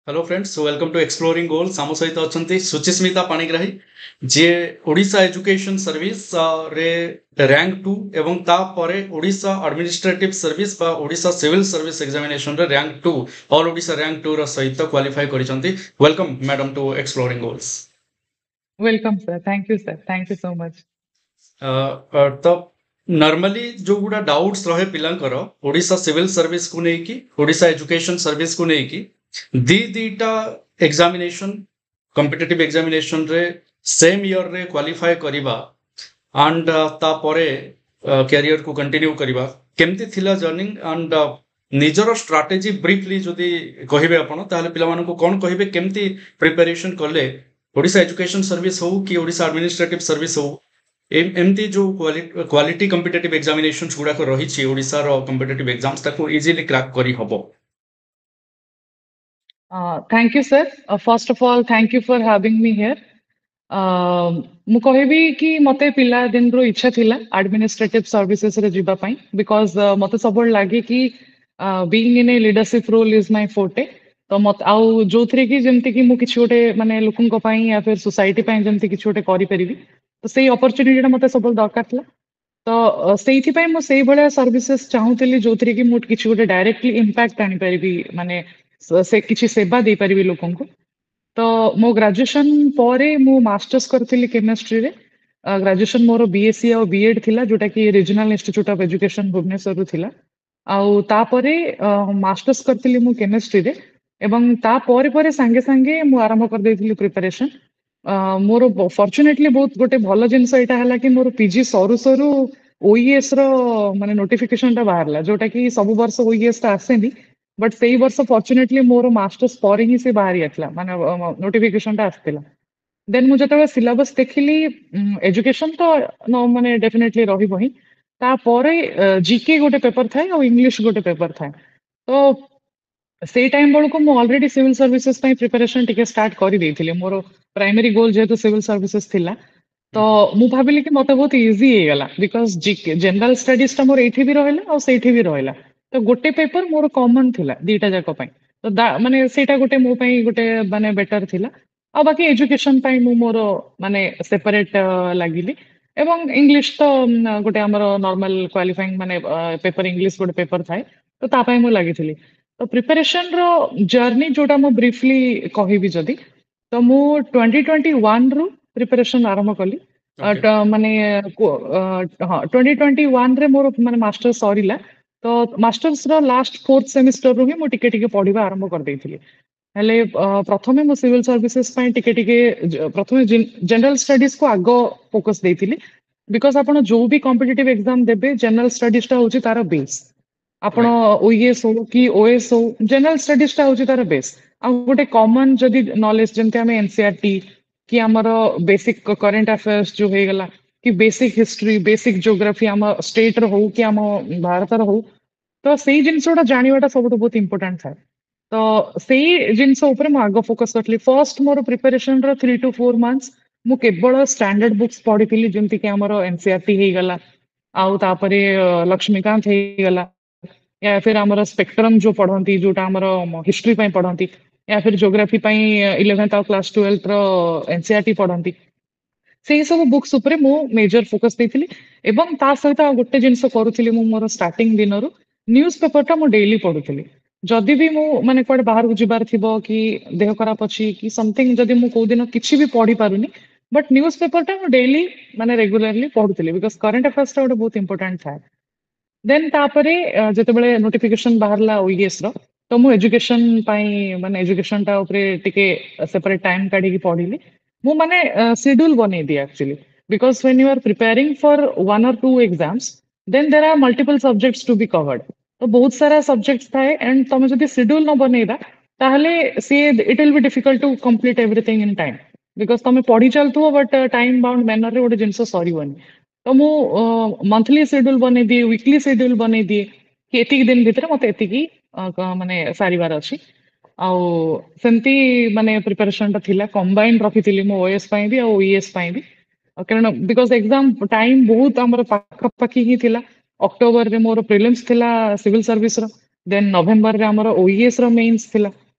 Hello friends, welcome to exploring goals. आम सहित अच्छा सुचिस्मिता पाणिग्राही जी ओडिशा एजुकेशन सर्विस रे रैंक 2 एवं तापर ओडिशा एडमिनिस्ट्रेटिव सर्विस बा ओडिशा सिविल सर्विस एग्जामिनेशन रे रैंक 2 ऑल ओडिशा रैंक 2 रो सहित क्वालिफाई करिसंती। Welcome madam to exploring goals. Welcome, sir. Thank you, sir. Thank you so much. तो नॉर्मली जो गुडा डाउट्स रहे पिलांकर ओडिशा सिविल सर्विस को नेकी ओडिशा एजुकेशन सर्विस को नेकी दीटा एग्जामिनेशन कॉम्पिटिटिव एग्जामिनेशन रे सेम ईयर रे क्वालिफाई करिबा एंड तापरे कैरियर को कंटिन्यू करिबा केमती थिला जर्नी एंड निजर स्ट्रैटेजी ब्रीफली जदि कहिबे आपण ताले पिला मानको कोन कहिबे केमती प्रिपरेशन करले ओडिशा एजुकेशन सर्विस हो कि ओडिशा एडमिनिस्ट्रेटिव सर्विस हो एमती जो क्वालिटी कॉम्पिटिटिव एग्जामिनेशंस गुडा को रही ओडिशा रो कॉम्पिटिटिव एग्जाम्स ताको इजीली क्रैक करी हबो। Thank you, sir. First of all, thank you for having me here. ମୁଁ କହିବି କି ମତେ ପିଲା ଦିନରୁ ଇଚ୍ଛା ଥିଲା ଆଡମିନିଷ୍ଟ୍ରେଟିଭ ସର୍ଭିସେସ୍ ରେ ଯିବା ପାଇଁ ବିକଜ ମତେ ସବୁବେଳେ ଲାଗେ କି being in a leadership role is my forte. ତ ମତେ ଆଉ ଯୋଉଥିରେ କି ଯେମିତି କି ମୁଁ କିଛି ଗୋଟେ ମାନେ ଲୋକଙ୍କ ପାଇଁ ୟା ଫିର ସୋସାଇଟି ପାଇଁ ଯେମିତି କିଛି ଗୋଟେ କରିପାରିବି, ତ ସେଇ ଅପରଚ୍ୟୁନିଟିଟା ମତେ ସବୁବେଳେ ଦରକାର ଥିଲା। ତ ସେଇଥିପାଇଁ ମୁଁ ସେଇଭଳିଆ ସର୍ଭିସେସ୍ ଚାହୁଁଥିଲି ଯୋଉଥିରେ କି ମୁଁ କିଛି ଗୋଟେ ଡାଇରେକ୍ଟଲି ଇମ୍ପାକ୍ଟ ଆଣିପାରିବି, ମାନେ ସେ କିଛି ସେବା ଦେଇପାରିବି ଲୋକଙ୍କୁ। ତ ମୋ ଗ୍ରାଜୁଏସନ ପରେ ମୁଁ ମାଷ୍ଟର୍ସ କରିଥିଲି କେମିଷ୍ଟ୍ରିରେ। ଗ୍ରାଜୁଏସନ ମୋର ବିଏସସି ଆଉ ବିଏଡ୍ ଥିଲା, ଯୋଉଟା କି ରିଜନାଲ ଇନଷ୍ଟିଚ୍ୟୁଟ ଅଫ ଏଜୁକେସନ ଭୁବନେଶ୍ୱରରୁ ଥିଲା। ଆଉ ତାପରେ ମାଷ୍ଟର୍ସ କରିଥିଲି ମୁଁ କେମିଷ୍ଟ୍ରିରେ ଏବଂ ତାପରେ ପରେ ସାଙ୍ଗେ ସାଙ୍ଗେ ମୁଁ ଆରମ୍ଭ କରିଦେଇଥିଲି ପ୍ରିପାରେସନ। ମୋର ଫର୍ଚୁନେଟଲି ବହୁତ ଗୋଟେ ଭଲ ଜିନିଷ ଏଇଟା ହେଲା କି ମୋର ପିଜି ସରୁ ସରୁ ଓଇଏସ୍ ର ମାନେ ନୋଟିଫିକେସନ ଟା ବାହାରିଲା, ଯୋଉଟା କି ସବୁ ବର୍ଷ ଓଇଏସ୍ ଟା ଆସେନି, ବଟ୍ ସେଇ ବର୍ଷ ଫର୍ଚୁନେଟଲି ମୋର ମାଷ୍ଟର୍ସ ପରେ ହିଁ ସେ ବାହାରି ଆସିଲା, ମାନେ ନୋଟିଫିକେସନ ଟା ଆସିଥିଲା। ଦେନ୍ ମୁଁ ଯେତେବେଳେ ସିଲାବସ୍ ଦେଖିଲି, ଏଜୁକେସନ ତ ମାନେ ଡେଫିନେଟଲି ରହିବ ହିଁ, ତାପରେ ଜିକେ ଗୋଟେ ପେପର ଥାଏ ଆଉ ଇଂଲିଶ ଗୋଟେ ପେପର ଥାଏ। ତ ସେଇ ଟାଇମ୍ ବେଳକୁ ମୁଁ ଅଲରେଡି ସିଭିଲ ସର୍ଭିସେସ୍ ପାଇଁ ପ୍ରିପାରେସନ ଟିକେ ଷ୍ଟାର୍ଟ କରିଦେଇଥିଲି। ମୋର ପ୍ରାଇମେରୀ ଗୋଲ୍ ଯେହେତୁ ସିଭିଲ ସର୍ଭିସେସ୍ ଥିଲା, ତ ମୁଁ ଭାବିଲି କି ମତେ ବହୁତ ଇଜି ହେଇଗଲା ବିକଜ ଜିକେ ଜେନେରାଲ ଷ୍ଟଡିଜ ଟା ମୋର ଏଇଠି ବି ରହିଲା ଆଉ ସେଇଠି ବି ରହିଲା। ତ ଗୋଟେ ପେପର ମୋର କମନ ଥିଲା ଦିଟା ଯାକ ପାଇଁ। ତ ମାନେ ସେଇଟା ଗୋଟେ ମୋ ପାଇଁ ଗୋଟେ ମାନେ ବେଟର ଥିଲା। ଆଉ ବାକି ଏଜୁକେସନ ପାଇଁ ମୁଁ ମୋର ମାନେ ସେପାରେଟ ଲାଗିଲି। ଏବଂ ଇଂଲିଶ ତ ଗୋଟେ ଆମର ନର୍ମାଲ କ୍ୱାଲିଫାଇଂ ମାନେ ପେପର ଇଂଲିଶ ଗୋଟେ ପେପର ଥାଏ, ତ ତା ପାଇଁ ମୁଁ ଲାଗିଥିଲି। ତ ପ୍ରିପାରେସନ ର ଜର୍ଣ୍ଣି ଯୋଉଟା ମୁଁ ବ୍ରିଫଲି କହିବି ଯଦି, ତ ମୁଁ 2021 ରୁ ପ୍ରିପାରେସନ ଆରମ୍ଭ କଲି। ओके। ମାନେ ହଁ 2021 ରେ ମୋର ମାନେ ମାଷ୍ଟର୍ସ ସରିଲା। ତ ମାଷ୍ଟର୍ସ ର ଲାଷ୍ଟ ଫୋର୍ଥ ସେମିଷ୍ଟରରୁ ହିଁ ମୁଁ ଟିକେ ଟିକେ ପଢିବା ଆରମ୍ଭ କରିଦେଇଥିଲି। ହେଲେ ପ୍ରଥମେ ମୁଁ ସିଭିଲ ସର୍ଭିସେସ୍ ପାଇଁ ଟିକେ ଟିକେ ପ୍ରଥମେ ଜେନେରାଲ ଷ୍ଟଡିଜ କୁ ଆଗ ଫୋକସ ଦେଇଥିଲି। ବିକଜ ଆପଣ ଯୋଉ ବି କମ୍ପିଟିଟିଭ ଏକ୍ସାମ ଦେବେ, ଜେନେରାଲ ଷ୍ଟଡିଜ ଟା ହଉଛି ତାର ବେସ୍। ଆପଣ राइट। ଓଇଏସ୍ ହଉ କି ଓଏସ୍ ହଉ, ଜେନେରାଲ ଷ୍ଟଡିଜ ଟା ହଉଛି ତାର ବେସ୍। ଆଉ ଗୋଟେ କମନ ଯଦି ନଲେଜ ଯେମିତି ଆମେ ଏନସିଆରଟି କି ଆମର ବେସିକ କରେଣ୍ଟ ଆଫେୟାର୍ସ ଯୋଉ ହେଇଗଲା, କି ବେସିକ ହିଷ୍ଟ୍ରି, ବେସିକ ଜିଓଗ୍ରାଫି ଆମ ଷ୍ଟେଟ ର ହଉ କି ଆମ ଭାରତର ହଉ, ତ ସେଇ ଜିନିଷ ଗୁଡା ଜାଣିବାଟା ସବୁଠୁ ବହୁତ ଇମ୍ପୋର୍ଟାଣ୍ଟ ଥାଏ। ତ ସେଇ ଜିନିଷ ଉପରେ ମୁଁ ଆଗ ଫୋକସ କରିଥିଲି। ଫର୍ଷ୍ଟ ମୋର ପ୍ରିପାରେସନ ର 3 to 4 months ମୁଁ କେବଳ ଷ୍ଟାଣ୍ଡାର୍ଡ ବୁକ୍ସ ପଢିଥିଲି, ଯେମିତି କି ଆମର ଏନସିଆରଟି ହେଇଗଲା, ଆଉ ତାପରେ ଲକ୍ଷ୍ମୀକାନ୍ତ ହେଇଗଲା, या फिर ଆମର ସ୍ପେକ୍ଟ୍ରମ ଯୋଉ ପଢନ୍ତି, ଯୋଉଟା ଆମର ହିଷ୍ଟ୍ରି ପାଇଁ ପଢନ୍ତି, या फिर ଜିଓଗ୍ରାଫି ପାଇଁ 11th ଆଉ କ୍ଲାସ 12th ର ଏନସିଆରଟି ପଢନ୍ତି। ସେଇ ସବୁ ବୁକ୍ସ ଉପରେ ମୁଁ ମେଜର ଫୋକସ ଦେଇଥିଲି। ଏବଂ ତା ସହିତ ଆଉ ଗୋଟେ ଜିନିଷ କରୁଥିଲି, ମୁଁ ମୋର ଷ୍ଟାର୍ଟିଂ ଦିନରୁ ନ୍ୟୁଜ ପେପରଟା ମୁଁ ଡେଲି ପଢୁଥିଲି। ଯଦି ବି ମୁଁ ମାନେ କୁଆଡେ ବାହାରକୁ ଯିବାର ଥିବ କି ଦେହ ଖରାପ ଅଛି କି ସମଥିଙ୍ଗ, ଯଦି ମୁଁ କୋଉ ଦିନ କିଛି ବି ପଢି ପାରୁନି, ବଟ୍ ନ୍ୟୁଜ ପେପରଟା ମୁଁ ଡେଲି ମାନେ ରେଗୁଲାରଲି ପଢୁଥିଲି ବିକଜ କରେଣ୍ଟ ଆଫେୟାର୍ସଟା ଗୋଟେ ବହୁତ ଇମ୍ପୋର୍ଟାଣ୍ଟ ଥାଏ। ଦେନ୍ ତାପରେ ଯେତେବେଳେ ନୋଟିଫିକେସନ ବାହାରିଲା ଓଇଏସ୍ ର, ତ ମୁଁ ଏଜୁକେସନ ପାଇଁ ମାନେ ଏଜୁକେସନ ଟା ଉପରେ ଟିକେ ସେପାରେଟ ଟାଇମ କାଢିକି ପଢିଲି। ମୁଁ ମାନେ ସିଡ୍ୟୁଲ ବନେଇଦିଏ actually, because when you are preparing for 1 or 2 exams, then there are multiple subjects to be covered। ତ ବହୁତ ସାରା ସବଜେକ୍ଟ ଥାଏ ଏଣ୍ଡ ତମେ ଯଦି ସିଡ୍ୟୁଲ ନ ବନେଇବା, ତାହେଲେ ସିଏ it will be difficult to complete everything in time. Because ତମେ ପଢି ଚାଲୁଥିବ ବଟ୍ ଟାଇମ ବାଉଣ୍ଡ ମ୍ୟାନରରେ ଗୋଟେ ଜିନିଷ ସରିବନି। ତ ମୁଁ ମନ୍ଥଲି ସେଡ୍ୟୁଲ ବନେଇଦିଏ, ୱିକଲି ସେଡ୍ୟୁଲ ବନେଇଦିଏ କି ଏତିକି ଦିନ ଭିତରେ ମତେ ଏତିକି ମାନେ ସାରିବାର ଅଛି। ଆଉ ସେମିତି ମାନେ ପ୍ରିପାରେସନ ଟା ଥିଲା, କମ୍ବାଇନ ରଖିଥିଲି ମୁଁ ଓଏସ୍ ପାଇଁ ବି ଆଉ ଓଇଏସ୍ ପାଇଁ ବି। କାରଣ ବିକଜ ଏକ୍ସାମ ଟାଇମ ବହୁତ ଆମର ପାଖାପାଖି ହିଁ ଥିଲା। ଅକ୍ଟୋବରରେ ମୋର ପ୍ରିଲିମ୍ସ ଥିଲା ସିଭିଲ ସର୍ଭିସ ର, ଦେନ୍ ନଭେମ୍ବରରେ ଆମର ଓଇଏସ୍ ର ମେନ୍ସ ଥିଲା।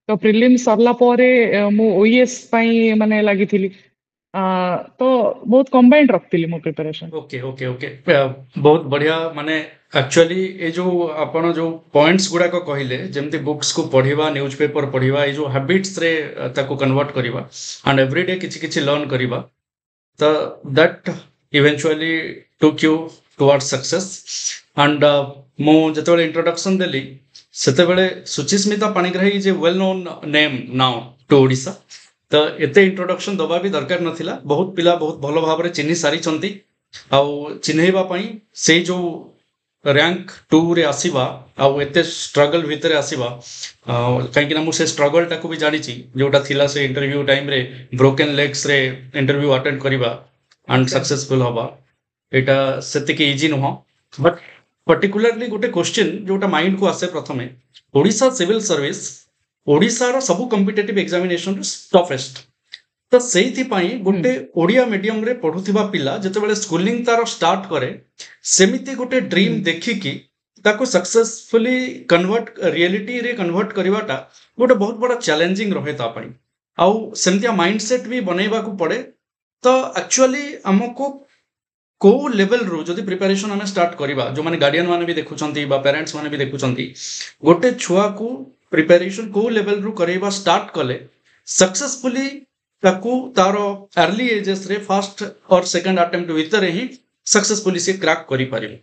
तो प्रिलिम सरला परे मु ओईएस पई माने लागि थिली तो बहुत कंबाइंड रखतिली मो प्रिपरेशन। ओके ओके ओके बहुत बढ़िया माने एक्चुअली ये जो आपण जो पॉइंट्स गुड़ा को कहले जेमती बुक्स को पढ़िबा न्यूज़पेपर पढ़िबा ये जो हैबिट्स रे ताको कन्वर्ट करिबा एंड एवरीडे किछि किछि लर्न करिबा तो that eventually took you towards success and मो जतबेले इंट्रोडक्शन देली सेते बेले सुचिस्मिता पाणिग्राही जे well known name now to Odisha तो एते इंट्रोडक्शन दबा भी दरकार नथिला बहुत पिला बहुत भलो भाबरे चिन्ही सारी चंती आउ चिन्हैबा पई से जो रैंक 2 रे आसीबा आउ एते स्ट्रगल भितरे आसीबा काहेकि ना मु से स्ट्रगल टाको भी जानि छि जोटा थिला से इंटरव्यू टाइम रे ब्रोकन लेग्स रे इंटरव्यू अटेंड करिबा एंड सक्सेसफुल हबा एटा सेते के इजी नुह बट पर्टिकुलरली गोटे क्वेश्चन जोटा माइंड को आसे प्रथमे ओडिशा सिविल सर्विस ओडिशा रो सब कॉम्पिटिटिव एग्जामिनेशन टफेस्ट तो सेही पाई गोटे ओडिया मीडियम रे पढुथिबा पिला जतबेले स्कूलिंग तार स्टार्ट करे सेमिति गोटे ड्रीम देखिकी ताको सक्सेसफुली कन्वर्ट रियलिटी रे कन्वर्ट करवाटा गोटे बहुत बड़ा चैलेंजिंग रहे ता पाई आउ सेमतिया माइंडसेट भी बनैबा को पड़े तो एक्चुअली हमको को लेवल रो जदि प्रिपरेशन हमें स्टार्ट करबा जो माने गार्डियन माने भी देखुचंती बा पेरेंट्स माने भी देखुचंती गोटे छुआ को प्रिपरेशन को लेवल रू करबा स्टार्ट कले सक्सेसफुली ताकू तारो अर्ली एजेस रे फर्स्ट और सेकंड अटेम्प्ट भीतर ही सक्सेसफुली से क्रैक करि पारिबो।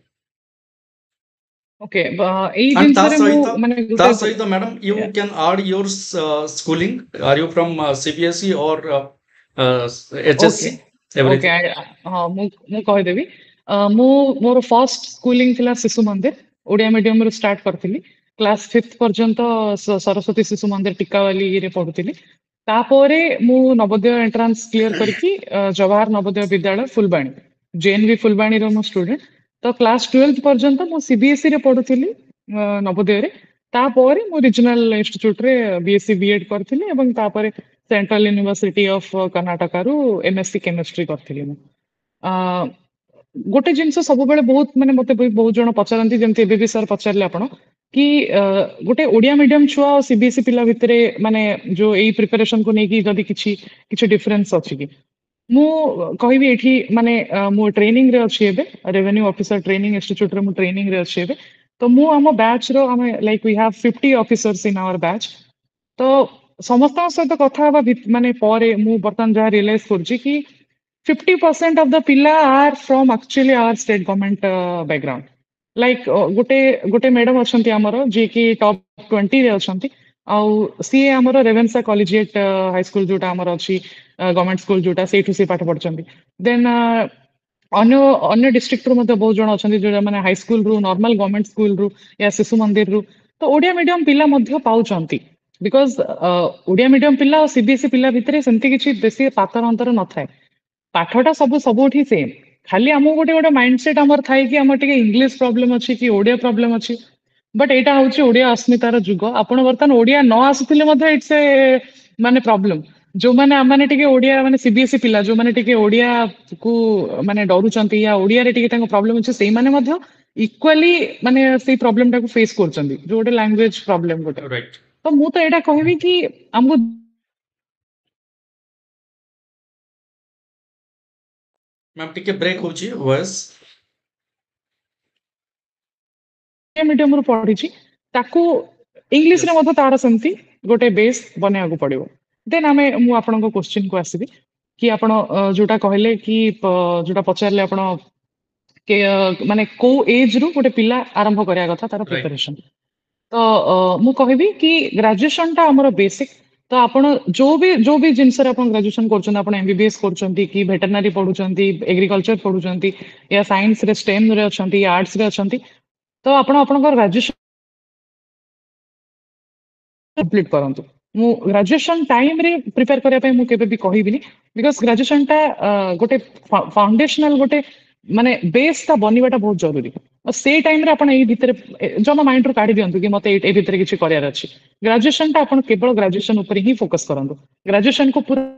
ओके एई दिन रे मु माने ता सहित madam you can add your schooling are you from CBSE और एचएससी ओके हां मु कहि देबी मु मोर फर्स्ट स्कूलिंग थिला शिशु मंदिर ओडिया मीडियम रे स्टार्ट करथिली क्लास 5th पर्यंत सरस्वती शिशु मंदिर टिकावाली रे पढुथिली तापरे मु नवोदय एंट्रांस क्लियर करके जवाहर नवोदय विद्यालय फुलबाणी जेएनवी फुलबाणी रो मो स्टूडेंट तो क्लास 12th पर्यंत मु सीबीएसई रे पढुथिली नवोदय रे तापरे मु रीजनल इंस्टीट्यूट रे बीएससी बीएड करथिली एवं तापरे सेंट्रल यूनिवर्सिटी ऑफ कर्नाटक रु एमएससी केमिस्ट्री करथिली मु गोटे जिनस सब बेले बहुत माने मते बहुत जण पचारंती जेमते एबे भी सर पचारले आपण कि गोटे ओडिया मीडियम छुआ और सीबीएसई पिला भितरे माने जो एई प्रिपरेशन को नेकी जदी किछि डिफरेंस अछि कि मु कहिबी एठी माने मु ट्रेनिंग रे अछि एबे रेवेन्यू ऑफिसर ट्रेनिंग इंस्टीट्यूट रे मु ट्रेनिंग रे अछि एबे तो मु हम बैच रो हम like we have 50 officers in our batch तो समस्त सहित कथा माने परे मु बर्तन जहा रियलाइज करछि कि 50% of the pilla are from actually our state government background. Like गोटे मैडम अछंती हमरो जे कि टॉप 20 रे अछंती आउ सी हमरो रेवेन्सा कॉलेजिएट हाई स्कूल जोटा हमरो अछि गवर्नमेंट स्कूल जोटा सेठु से पाठ पढचंती देन अन्य अन्य डिस्ट्रिक्ट रो मध्ये बहुत जण अछंती जो माने हाई स्कूल रू नॉर्मल गवर्नमेंट स्कूल रू या शिशु मंदिर रू तो ओडिया मीडियम पिला मध्ये पाउचंती बिकॉज ओडिया मीडियम पिला और सीबीएसई पिला भितरे सेंती किछि बेसी पातर अंतर न थाए पाठटा सबुठी सेम खाली आम गोटे गोटे माइंडसेट आमर थाए कि आम टिके इंग्लिश प्रॉब्लम अच्छी कि ओडिया प्रॉब्लम अच्छी बट एटा होची ओडिया अस्मितार जुग आपण वर्तमान ओडिया न आसुथिले मध्ये इट्स ए माने प्रॉब्लम जो माने आमाने टिके ओडिया माने सीबीएसई पिला जो माने टिके ओडिया को माने डरुचंती या ओडिया रे टिके तांको प्रॉब्लम अछि सेही माने मध्ये इक्वली माने सेही प्रॉब्लम टाको फेस करचंती जो गोटे लैंग्वेज प्रॉब्लम गोटे राइट तो मु तो एटा कहबी कि हमको मैम टिके ब्रेक होची वॉइस मीडियम रो पढिची ताकू इंग्लिश रे मध्ये तार सेमती गोटे बेस बनेया को पड़िबो देन आमे मु आपन को क्वेश्चन को आसीबी कि आपन जोटा कहले कि जोटा पचारले आपन के माने को एज रू गोटे पिला आरंभ करिया कथा तार प्रिपरेशन तो मु कहबी कि ग्रेजुएशन ता हमरो बेसिक तो आपण जो भी जिनस अपन ग्रेजुएशन करछन अपन एमबीबीएस करछंती कि वेटरनरी पढुचंती एग्रीकल्चर पढुचंती या साइंस रे स्टेम रे अछंती आर्ट्स रे अछंती तो आपण अपन ग्रेजुएशन कंप्लीट करंतु मु ग्रेजुएशन टाइम रे प्रिपेयर करिया पय मु केबे भी कहिबिनी बिकॉज़ ग्रेजुएशन ता गोटे फाउंडेशनल गोटे माने बेस ता बनिबाटा बहुत जरूरी और से टाइम रे अपन एई भितर जमा माइंड रो काढी दियंतु कि मते ए भितर किछि करियार अछि ग्रेजुएशन ता अपन केवल ग्रेजुएशन ऊपर ही फोकस करंतु ग्रेजुएशन को पूरा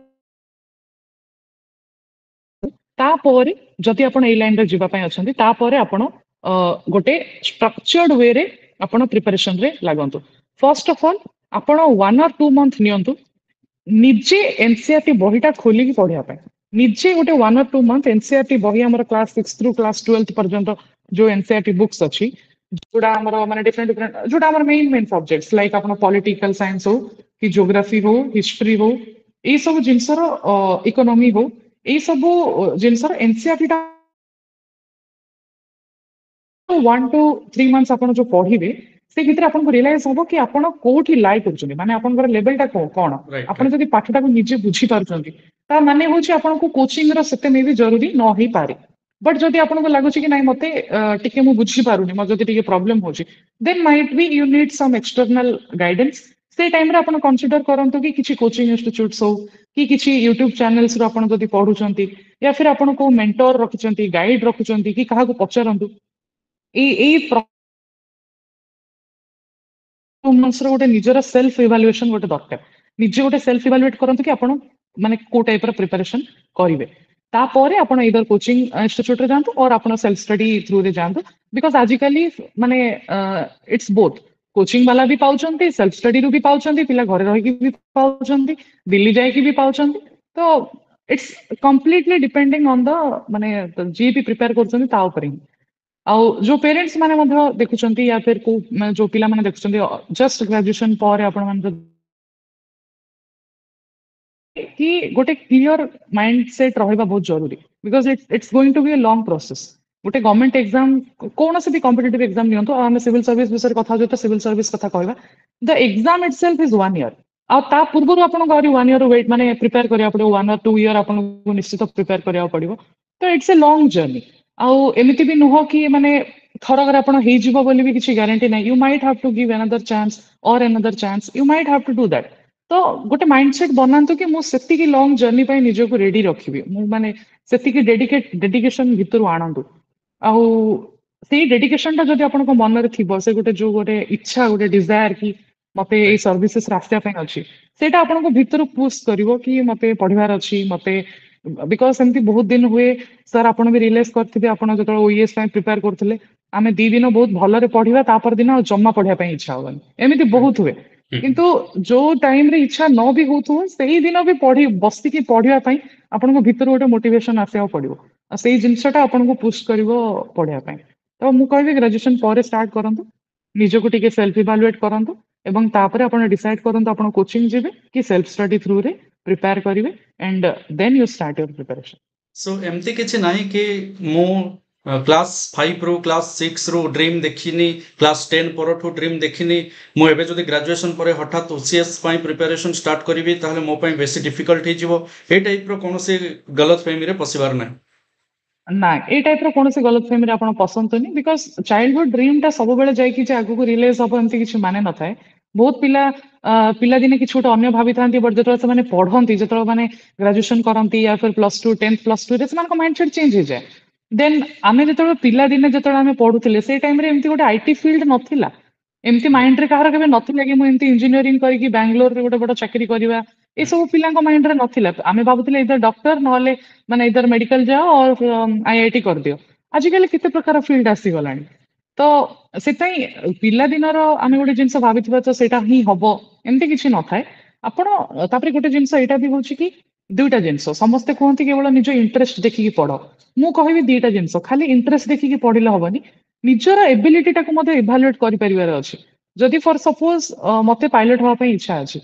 तापरे जदि आपण एई लाइन रे जिबा पय अछंती तापरे आपण गोटे स्ट्रक्चर्ड वे रे आपण प्रिपरेशन रे लागंतु फर्स्ट ऑफ ऑल ଆପଣ 1 or 2 month नियंतु निजे एनसीईआरटी बहीटा खोलिकी पढ़िया पाए निजे गोटे 1 or 2 month एनसीईआरटी बही हमर क्लास 6 थ्रू क्लास 12 पर्यंत जो एनसीईआरटी बुक्स अछि जोड़ा हमर माने डिफरेंट डिफरेंट जोड़ा हमर मेन सब्जेक्ट्स लाइक आपण पॉलिटिकल साइंस हो कि ज्योग्राफी हो हिस्ट्री हो ए सब जिंसर इकोनॉमी हो ए सब जिंसर एनसीईआरटी टा 1 to 3 months आपण जो पढ़िबे से भितर आपण को रियलाइज होबो कि आपण कोठी लाइक करछुनी माने आपण कर लेवल टा कोन Right, आपण right. जदि पाठटा को निजे बुझी पारुछंती ता माने होछि आपण को कोचिंग रो सेते मे भी जरूरी न ही पारे बट जदि आपण को लागुछि कि नाही मते टिके मु बुझी पारुनी म जदि टिके प्रॉब्लम होछि then might be you need some external guidance से टाइम रे आपण कंसीडर करंतु कि किछि कोचिंग इंस्टीट्यूट्स हो कि किछि यूट्यूब चैनल्स रो आपण जदि पढुछंती या फिर आपण को मेंटर रखिछंती गाइड रखुछंती कि काहा को पचारंतु ए मंथ्स रो गोटे निजर सेल्फ इवालुएशन गोटे दरकार निजे गोटे सेल्फ इवालुएट करंतु कि आपण माने को टाइप रो प्रिपरेशन करिवे तापर आपण इधर कोचिंग इंस्टीट्यूट रे जानतु और आपण सेल्फ स्टडी थ्रू रे जानतु बिकॉज़ आजिकली माने इट्स बोथ कोचिंग वाला भी पाउचंती सेल्फ स्टडी रू भी पाउचंती पिला घरे रहि कि भी पाउचंती दिल्ली जाय कि भी पाउचंती तो it's completely depending on the माने जी भी प्रिपेयर करचंती ता ऊपर ही ଆଉ ଯୋଉ ପେରେଣ୍ଟସ୍ ମାନେ ମଧ୍ୟ ଦେଖୁଛନ୍ତି या फिर କୋଉ ଯୋଉ ପିଲାମାନେ ଦେଖୁଛନ୍ତି ଜଷ୍ଟ ଗ୍ରାଜୁଏସନ ପରେ ଆପଣ ମାନେ कि गोटे क्लियर माइंड सेट रहिबा बहुत जरूरी because it's going to be a long process गोटे गवर्नमेंट एग्जाम कौन से भी कॉम्पिटिटिव एग्जाम नियंतु आम सिविल सर्विस विषय कथा जो सिविल सर्विस कथा कहबा the exam itself is 1 year आ ता पूर्व आपण गरी 1 year वेट माने प्रिपेयर करिया पड़ो 1 or 2 year आपण को निश्चित प्रिपेयर करिया पड़िबो तो इट्स ए लॉन्ग जर्नी आउ एमिति भी नुह कि माने थरकर आपण हेइ जिवो बोली भी किछि गारंटी नै you might have to give another chance और another chance you might have to do that तो गोटे माइंडसेट बनातु कि मु सेति की लॉन्ग जर्नी पय निजो को रेडी रखिबी मु माने सेति की डेडिकेशन भितरु आनंदु आउ सेई डेडिकेशन टा जदि आपन को मन रे थिबो से गोटे जो गोटे इच्छा गोटे डिजायर कि मते ए Right. सर्विसेस रास्ता पय अछि सेटा आपन को भितरु पुश करिवो कि मते पढिबार अछि मते बिकॉज सेमती बहुत दिन हुए सर आपण भी रियलाइज करथिबे आपण जतळ ओईएस पय प्रिपेयर करथिले आमे 2 दिन बहुत भलरे पढिबा तापर दिन जम्मा पढिया पय इच्छा होबन एमिति बहुत हुए किंतु जो टाइम रे इच्छा न भी होतु सेही दिन भी पढ़ी बसी की पढ़िया पय आपण को भितर गोटे मोटिवेशन आसेया पड़िबो आ सेही जिंसटा आपण को पुश करिवो पढ़िया पय तो मु कहबी ग्रेजुएशन पर स्टार्ट करंतु निजको टिके सेल्फ इवालुएट करंतु एवं तापर आपण डिसाइड करंतु आपण कोचिंग जेबे कि सेल्फ स्टडी थ्रू रे प्रिपेयर करिवे and then you start your preparation so एमती किछि नाही कि मु क्लास 5 रो क्लास 6 रो ड्रीम देखिनी क्लास 10 परठू ड्रीम देखिनी मु एबे जदि ग्रेजुएशन परे हठात ओसीएस पई प्रिपरेशन स्टार्ट करिवि ताहले मो पई बेसी डिफिकल्ट हे जिवो ए टाइप रो कोनोसी गलत फहमी रे पसिबार नै ना ए टाइप रो कोनोसी गलत फहमी रे आपण पसंद नहीं बिकॉज चाइल्डहुड ड्रीम टा सब बेले जाई कि जे आगु को रियलाइज हबो एमती किछि माने न थाए बहुत पिला पिला दिने किछि गोटे अन्य भाबी थांती बट जतरा से माने पढंती जतरा माने ग्रेजुएशन करंती या फिर +2 10th +2 रे समान को माइंडसेट चेंज हो जाए देन आमे जतरा पिला दिने जतरा आमे पढुथिले से टाइम रे एमती गोटे आईटी फील्ड नथिला एमती माइंड रे कहार केबे नथिला कि मु एमती इंजीनियरिंग करी कि बेंगलोर रे गोटे बड़ चाकरी करबा ए सब पिला को माइंड रे नथिला आमे भाबुथिले इधर डॉक्टर नहले माने इधर मेडिकल जाओ और आईआईटी कर दियो आजिकल केते प्रकार फील्ड आसी गलानी तो सेताई पिला दिनर आमे गोटे जिंस भाबिथिबा तो सेटा ही हबो एमती किछि न थाए आपण तापरे गोटे जिंस एटा भी होछि कि दुईटा जिंस समस्ते कहंती केवल निज इंटरेस्ट देखि कि पढो मु कहबी दुईटा जिंस खाली इंटरेस्ट देखि कि पढिले हबनी निजर एबिलिटी टाको मध्ये इभालुएट करि परिवार अछि जदि फॉर सपोज मते पायलट होवा पई इच्छा अछि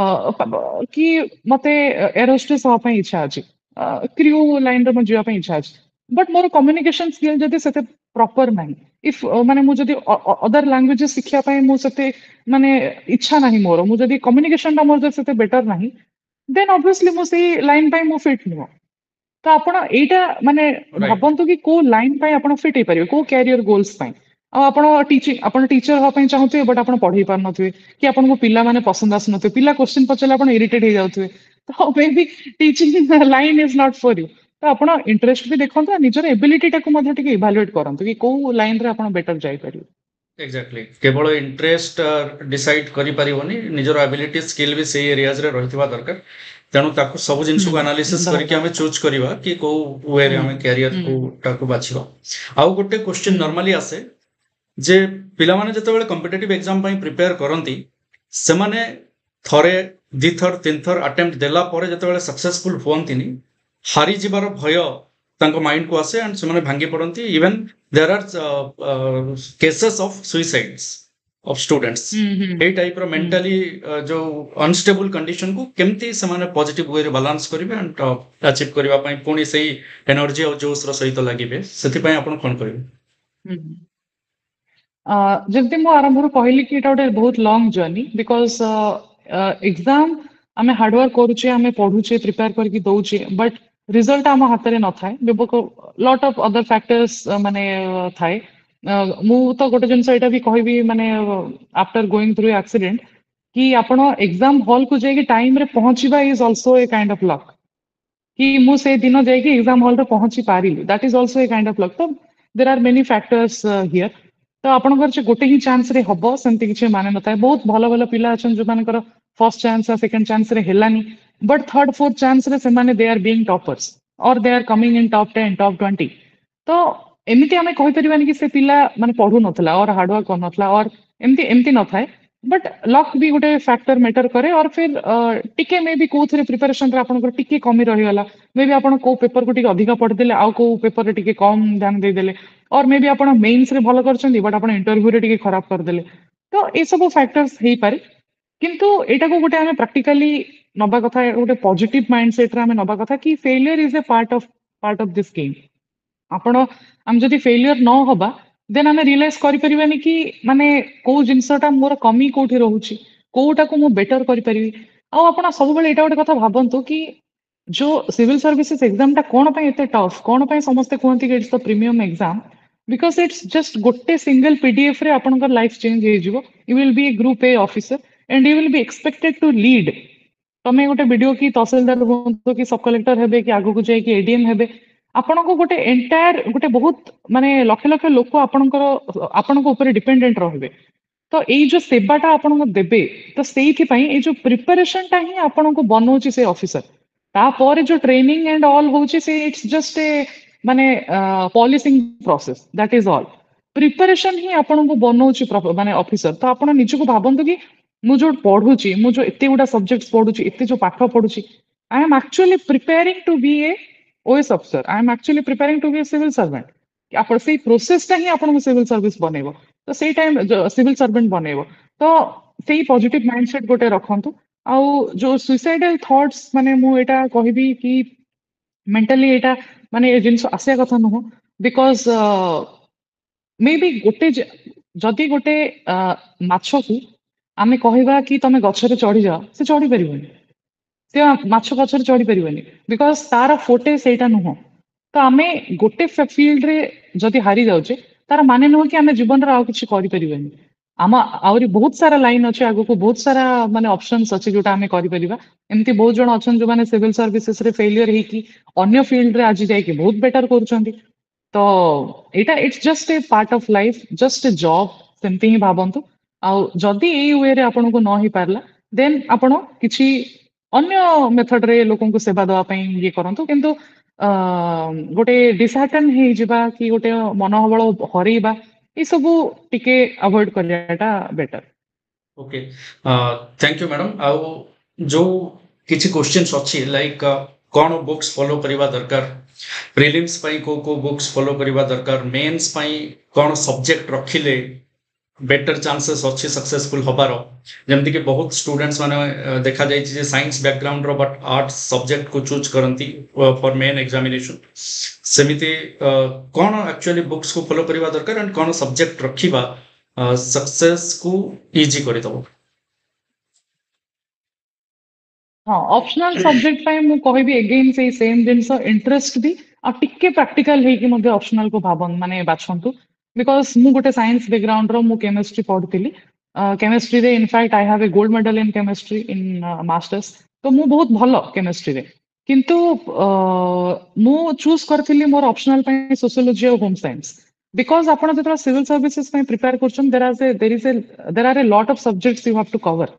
कि मते एरोस्पेस होवा पई इच्छा अछि क्रू लाइन रे म जिवा पई इच्छा अछि बट मोर कम्युनिकेशन स्किल जदि सेते प्रॉपर नाही इफ माने मु जदि अदर लैंग्वेजेस शिक्षा पई मु सेते माने इच्छा नाही मोर मु जदि कम्युनिकेशन टा मोर सेते बेटर नाही देन ऑब्वियसली मु सेही लाइन पई मु फिट नुह तो आपण एटा माने राइट भाबंतु कि को लाइन पई आपण फिट हे परिबे को कैरियर गोल्स पई आ आपण टीचिंग आपण टीचर हो पई चाहते बट आपण पढी पार नथुवे कि आपण को पिला माने पसंद आस नथुवे पिला क्वेश्चन पचले आपण इरिटेट हे जाउथुवे तो may be teaching line is not for you तो आपण इंटरेस्ट भी देखंतु निजर एबिलिटी टाको मध्ये टिके इवैल्यूएट करंतु कि को लाइन रे आपण बेटर जाई परिबे एक्जाक्टली केवल इंटरेस्ट डिसाइड करि परिबोनी निजर एबिलिटी स्किल भी सेही एरियाज रे रहितबा दरकार तेणु ताको सब जिनस को एनालिसिस करके हमें चूज करवा कि को वे रे हमें कैरियर को टाको बाछिबा आउ गोटे क्वेश्चन नॉर्मली आसे जे पिला माने जते बेले कॉम्पिटिटिव एग्जाम पई प्रिपेयर करंती ସେମାନେ ଥରେ ଦିଥର ତିନିଥର ଆଟେମ୍ପ୍ଟ ଦେଲା ପରେ ଯେତେବେଳେ ସକ୍ସେସଫୁଲ ହୁଅନ୍ତିନି, ହାରି ଯିବାର ଭୟ ତାଙ୍କ ମାଇଣ୍ଡକୁ ଆସେ ଆଣ୍ଡ ସେମାନେ ଭାଙ୍ଗି ପଡ଼ନ୍ତି। Even there are cases of suicides of students. ଏଇ ଟାଇପ୍ର ମେଣ୍ଟାଲି ଯୋଉ ଅନଷ୍ଟେବୁଲ କଣ୍ଡିସନକୁ କେମିତି ସେମାନେ ପଜିଟିଭ ୱେରେ ବାଲାନ୍ସ କରିବେ ଆଣ୍ଡ ଆଚିଭ୍ କରିବା ପାଇଁ ପୁଣି ସେଇ ଏନର୍ଜି ଆଉ ଜୋସ୍ର ସହିତ ଲାଗିବେ, ସେଥିପାଇଁ ଆପଣ କ'ଣ କରିବେ? ଯେମିତି ମୁଁ ଆରମ୍ଭରୁ କହିଲି କି ଏଇଟା ଗୋଟେ ବହୁତ ଲଙ୍ଗ ଜର୍ଣ୍ଣି, ବିକଜ ଏକ୍ସାମ ଆମେ ହାର୍ଡୱାର୍କ କରୁଛେ, ଆମେ ପଢୁଛେ, ପ୍ରିପେୟାର କରିକି ଦଉଛେ, ବଟ୍ ରିଜଲ୍ଟ ଆମ ହାତରେ ନଥାଏ। ଲଟ୍ ଅଫ୍ ଅଦର ଫ୍ୟାକ୍ଟର୍ସ ମାନେ ଥାଏ। ମୁଁ ତ ଗୋଟେ ଜିନିଷ ଏଇଟା ବି କହିବି, ମାନେ ଆଫ୍ଟର ଗୋଇଂ ଥ୍ରୁ ଆକ୍ସିଡେଣ୍ଟ, କି ଆପଣ ଏକ୍ସାମ ହଲ୍କୁ ଯାଇକି ଟାଇମରେ ପହଞ୍ଚିବା is also a kind of luck. କି ମୁଁ ସେ ଦିନ ଯାଇକି ଏକ୍ସାମ ହଲ୍ରେ ପହଞ୍ଚି ପାରିଲି, that is also a kind of luck. ତ there are many factors here. ତ ଆପଣଙ୍କର ଯେ ଗୋଟେ ହିଁ ଚାନ୍ସରେ ହବ ସେମିତି କିଛି ମାନେ ନଥାଏ। ବହୁତ ଭଲ ଭଲ ପିଲା ଅଛନ୍ତି ଯୋଉମାନଙ୍କର ଫର୍ଷ୍ଟ ଚାନ୍ସ ବା ସେକେଣ୍ଡ ଚାନ୍ସରେ ହେଲାନି, ବଟ୍ ଥର୍ଡ ଫୋର୍ଥ ଚାନ୍ସରେ ସେମାନେ they are being toppers or they are coming in top 10 top 20। ତ ଏମିତି ଆମେ କହିପାରିବାନି କି ସେ ପିଲା ମାନେ ପଢୁନଥିଲା ଅର୍ ହାର୍ଡୱାର୍କ କରୁନଥିଲା ଅର୍ ଏମିତି ଏମିତି ନଥାଏ। ବଟ୍ ଲକ୍ ବି ଗୋଟେ ଫ୍ୟାକ୍ଟର ମ୍ୟାଟର କରେ। ଅର୍ ଫିର୍ ଟିକେ ମେ ବି କୋଉଥିରେ ପ୍ରିପାରେସନରେ ଆପଣଙ୍କର ଟିକେ କମି ରହିଗଲା, ମେ ବି ଆପଣ କୋଉ ପେପରକୁ ଟିକେ ଅଧିକ ପଢିଦେଲେ ଆଉ କୋଉ ପେପରରେ ଟିକେ କମ ଧ୍ୟାନ ଦେଇଦେଲେ, ଅର୍ ମେ ବି ଆପଣ ମେନ୍ସରେ ଭଲ କରିଛନ୍ତି ବଟ୍ ଆପଣ ଇଣ୍ଟରଭ୍ୟୁରେ ଟିକେ ଖରାପ କରିଦେଲେ। ତ ଏସବୁ ଫ୍ୟାକ୍ଟର୍ସ ହେଇପାରେ, କିନ୍ତୁ ଏଇଟାକୁ ଗୋଟେ ଆମେ ପ୍ରାକ୍ଟିକାଲି ନବା କଥା, ଗୋଟେ ପଜିଟିଭ ମାଇଣ୍ଡ ସେଟରେ ଆମେ ନବା କଥା କି failure is a part of this game. ଆପଣ ଆମେ ଯଦି ଫେଲିୟର ନ ହବା, ଦେନ୍ ଆମେ ରିୟଲାଇଜ କରିପାରିବାନି କି ମାନେ କୋଉ ଜିନିଷଟା ମୋର କମି କୋଉଠି ରହୁଛି, କୋଉଟାକୁ ମୁଁ ବେଟର କରିପାରିବି। ଆଉ ଆପଣ ସବୁବେଳେ ଏଇଟା ଗୋଟେ କଥା ଭାବନ୍ତୁ କି जो सिविल सर्विसेज एग्जाम टा कौन पे एते टफ, कौन पे समस्ते कहते it's the premium exam, because it's just गोटे सिंगल पीडीएफ रे आपनकर लाइफ चेंज हो जिवो। You will be a group A officer and you will be expected to lead. तमे गोटे वीडियो की तहसीलदार हुंतो कि सब कलेक्टर हेबे कि आगु को जाय कि एडीएम हेबे, आपनको गोटे एंटायर गोटे बहुत माने लक्ष लक्ष लोक आपनकर आपनको ऊपर डिपेंडेंट रहबे। तो एई जो सेवाटा आपनको देबे, तो सेइथि पई ए जो प्रिपरेशन टा ही आपनको बनौची से ऑफिसर। तापर जो ट्रेनिंग एंड ऑल होची से इट्स जस्ट ए माने polishing process, that is all. Preparation ही आपनको बनौची माने ऑफिसर। तो आपण निजको भाबंतु कि मु जो पढुची, मु जो एते गुडा सब्जेक्ट्स पढुची, एते जो पाठ पढुची, I am actually preparing to be a OAS officer, I am actually preparing to be a civil servant. आपण से प्रोसेस टा ही आपनको सिविल सर्विस बनेबो, तो सेई टाइम सिविल सर्वेंट बनेबो। तो सेई पॉजिटिव माइंडसेट गोटे रखंतु। आउ जो सुइसाइडल थॉट्स माने मु एटा कहबी कि मेंटली एटा माने ए जिंस आसिया कथा नुह, बिकॉज मे बी गोटे जदि गोटे माछ को आमे कहबा कि तमे गछरे चढ़ी जाओ, से चढ़ी परिबनी, से माछ गछरे चढ़ी परिबनी, बिकॉज तार फोटे सेटा नुह। तो आमे गोटे फील्ड रे जदि हारी जाउचे, तार माने नुह कि आमे जीवन रे आउ किछि करि परिबनी। आमा आउरी बहुत सारा लाइन अच्छे, आगु को बहुत सारा माने ऑप्शंस अच्छे जोटा आमे करि परिबा। एमती बहुत जण अछन जो माने सिविल सर्विसेस रे फेलियर हे कि अन्य फील्ड रे आज जाय कि बहुत बेटर करूछंती। तो एटा it's just a part of life, just a job, सेमती ही भाबंतु। आउ जदि ए वे रे आपन को न ही पारला, देन आपण किछि अन्य मेथड रे लोकन को सेवा दवा पई ये करंतु। किंतु गोटे डिसहार्टन हे जिबा कि गोटे मनोबल हरैबा, ये सब टिके अवॉइड करयाटा better. Okay, thank you madam. आउ जो किछि क्वेश्चंस अछि लाइक कोन बुक्स फॉलो करिवा दरकार, प्रीलिम्स पई को बुक्स फॉलो करिवा दरकार, मेंस पई कोन सब्जेक्ट रखिले बेटर चांसेस अच्छे सक्सेसफुल हबार। जमती कि बहुत स्टूडेंट्स माने देखा जाय जे साइंस बैकग्राउंड रो बट आर्ट्स सब्जेक्ट को चूज करंती फॉर मेन एग्जामिनेशन। सेमिति कोन एक्चुअली बुक्स को फॉलो करिवा दरकार एंड कोन सब्जेक्ट रखिबा सक्सेस को इजी करि दबो। हाँ, ऑप्शनल सब्जेक्ट पई मु कहबी अगेन से सेम जिंस इंटरेस्ट भी आ टिके प्रैक्टिकल हे कि मध्ये ऑप्शनल को भाबन माने बाछंतु। बिकॉज मु गोटे साइंस बैकग्राउंड रो मु केमिस्ट्री पढुतिली। केमिस्ट्री रे in fact I have a gold medal in chemistry in masters. तो मु बहुत भलो केमिस्ट्री रे, किंतु मु चूज करथिली मोर ऑप्शनल पई सोशियोलॉजी और होम साइंस। बिकॉज आपण जतरा सिविल सर्विसेज पई प्रिपेयर करछन, there are a lot of subjects you have to cover.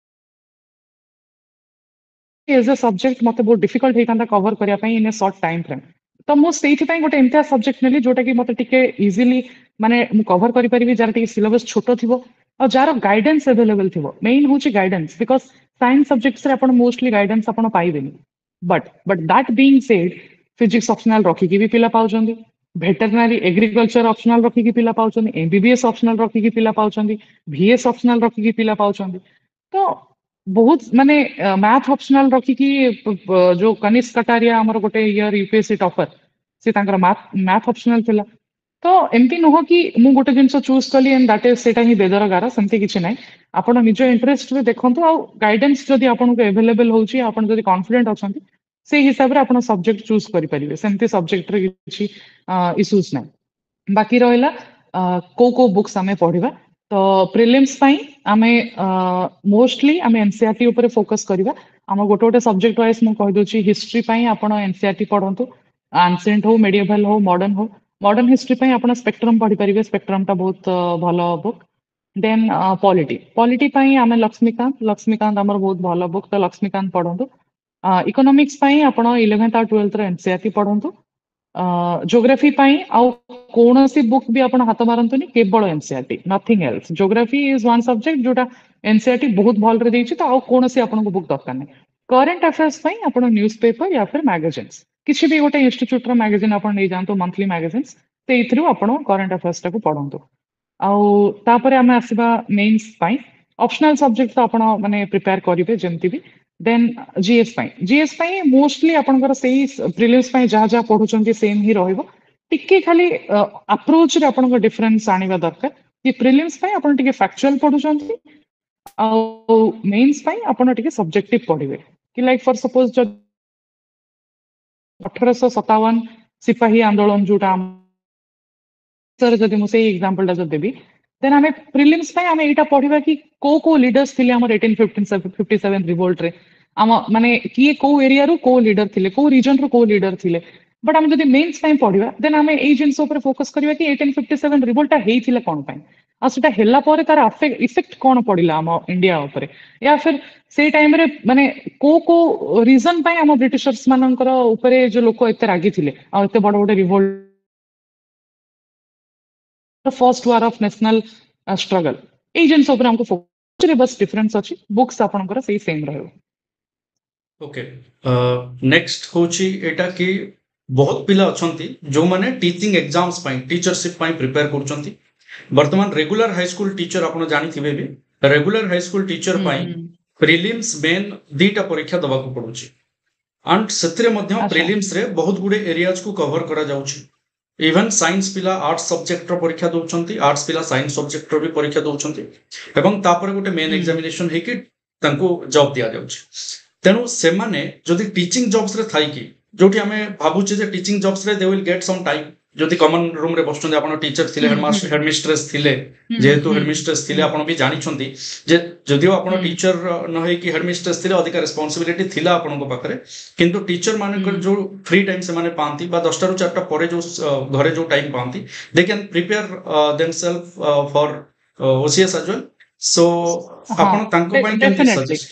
As a subject मते बहुत डिफिकल्ट हेता कवर करिया पई in a short time frame. तो मु सेइथि पई गोटे एमतिया सब्जेक्ट नेली जोटा कि मते टिके इजीली माने मु कवर करि परिबी, जार टिके सिलेबस छोटो थिबो और जार गाइडेंस अवेलेबल थी मेन हूँ गाइडेंस बिकॉज साइंस सब्जेक्ट्स रे आपण मोस्टली गाइडेंस आपण पाइबेनी but that being said physics optional रखिकी भी पिला पाउछंदी भेटरनरी एग्रीकल्चर ऑप्शनल रखिकी पिला पाउछंदी एमबीबीएस ऑप्शनल रखिकी पिला पाउछंदी भीएस ऑप्शनल रखिकी पिला पाउछंदी तो बहुत माने मैथ ऑप्शनल रखिकी जो कनिष्क कटारिया हमर गोटे ईयर यूपीएससी टॉपर से तांकर मैथ ऑप्शनल थिला तो एमती नुह कि मु गोटे जिनस चूज कली एंड दैट इज सेटा ही बेदर गारा सेमती किछि नै आपण निज इंटरेस्ट रे देखंतु आ गाइडेंस जदी आपण को अवेलेबल होउची आपण जदी कॉन्फिडेंट अछंती से हिसाब रे आपण सब्जेक्ट चूज करि परिबे सेमती सब्जेक्ट रे किछि इश्यूज नै बाकी रहला को बुक्स हमें पढ़िबा तो प्रिलिम्स पई आमे मोस्टली आमे एनसीईआरटी ऊपर फोकस करिबा हम गोटे गोटे सब्जेक्ट वाइज मु कहि दोची हिस्ट्री पई आपण एनसीईआरटी पढंतु एंशिएंट हो मेडिएवल हो मॉडर्न हिस्ट्री पई आपण स्पेक्ट्रम पढ़ी परिबे स्पेक्ट्रम ता बहुत भलो बुक देन पॉलिटी पई आमे लक्ष्मीकांत हमर बहुत भलो बुक तो लक्ष्मीकांत पढंतु इकोनॉमिक्स पई आपण 11th और 12th रे एनसीईआरटी पढंतु ज्योग्राफी पई आउ कोनोसी बुक भी आपण हाथ मारंतुनी केवल NCERT nothing else geography is one subject जोटा एनसीईआरटी बहुत भल रे देछि तो आउ कोनोसी आपण को बुक दरकार नै करंट अफेयर्स पई आपण न्यूज़पेपर या फिर मैगजीन्स किछि भी गोटे इंस्टीट्यूट रो मैगजीन आपण नै जानतो मंथली मैगजीन्स ते इथरु आपण करंट अफेयर्स टाको पढंतु आउ तापरे हमें आसीबा मेंस पई ऑप्शनल सब्जेक्ट तो आपण माने प्रिपेयर करिवे जेमति भी देन जीएस पई मोस्टली आपनकर सेही प्रीलिम्स पई जहा जहा पढुचंती सेम ही रहइबो टिके खाली अप्रोच रे आपनकर डिफरेंस आनिबा दरकार कि प्रीलिम्स पई आपण टिके फैक्चुअल पढुचंती आ मेंस पई आपण टिके सब्जेक्टिव पढिबे कि लाइक फॉर सपोज जो 1857 सिपाही आंदोलन जोटा सर जदि मु सेही एग्जांपल दा देबी देन हमें प्रीलिम्स पई हमें एटा पढिबा कि को लीडर्स थिले हमर 1857 रिवोल्ट रे आम माने किए को एरिया रो को लीडर थिले को रीजन रो को लीडर थिले बट हम जदि मेंस पई पढिबा देन हमें एई जिंस ऊपर फोकस करबा कि 1857 रिवोल्ट हेई थिले कोन पई आ सेटा हेला परे तार इफेक्ट कोन पडिला हम इंडिया ऊपर या फिर से टाइम रे माने को रीजन पई हम ब्रिटिशर्स मानकर ऊपर जो लोक एते रागी थिले आ एते बड़ बड़ revolt first war of national struggle agents ऊपर हमको फोकस रे बस डिफरेंस अछि बुक्स आपनकर सही सेम रहयो ओके नेक्स्ट होची एटा कि बहुत पिला अछंती जो माने टीचिंग एग्जाम्स पई टीचरशिप पई प्रिपेयर करचंती वर्तमान रेगुलर हाई स्कूल टीचर आपण जानि थिबे भी रेगुलर हाई स्कूल टीचर पई प्रीलिम्स मेन दीटा परीक्षा दबा को पड़ुची एंड सेतरे मध्य प्रीलिम्स रे बहुत गुडे एरियाज को कवर करा जाउची इवन साइंस पिला आर्ट्स सब्जेक्ट रो परीक्षा दउचंती आर्ट्स पिला साइंस सब्जेक्ट रो भी परीक्षा दउचंती एवं तापर गोटे मेन एग्जामिनेशन हे कि तांको जॉब दिया जाउची तेनु से माने जदि टीचिंग जॉब्स रे थाई कि जोटी हमें भाबुचे जे टीचिंग जॉब्स रे they will get some time जदि कॉमन रूम रे बसचंदी आपण टीचर थिले हेडमास्टर हेडमिस्ट्रेस थिले जेहेतु हेडमिस्ट्रेस थिले आपण भी जानि छंती जे जदिओ आपण टीचर न है कि हेडमिस्ट्रेस थिले अधिक रिस्पांसिबिलिटी थिला आपण को पाखरे किंतु टीचर मानकर जो फ्री टाइम से माने पांती बा 10 टा रु 4 टा परे जो घरे जो टाइम पांती they can prepare themselves for OCS as well so आपण तांको पई केमति सजेस्ट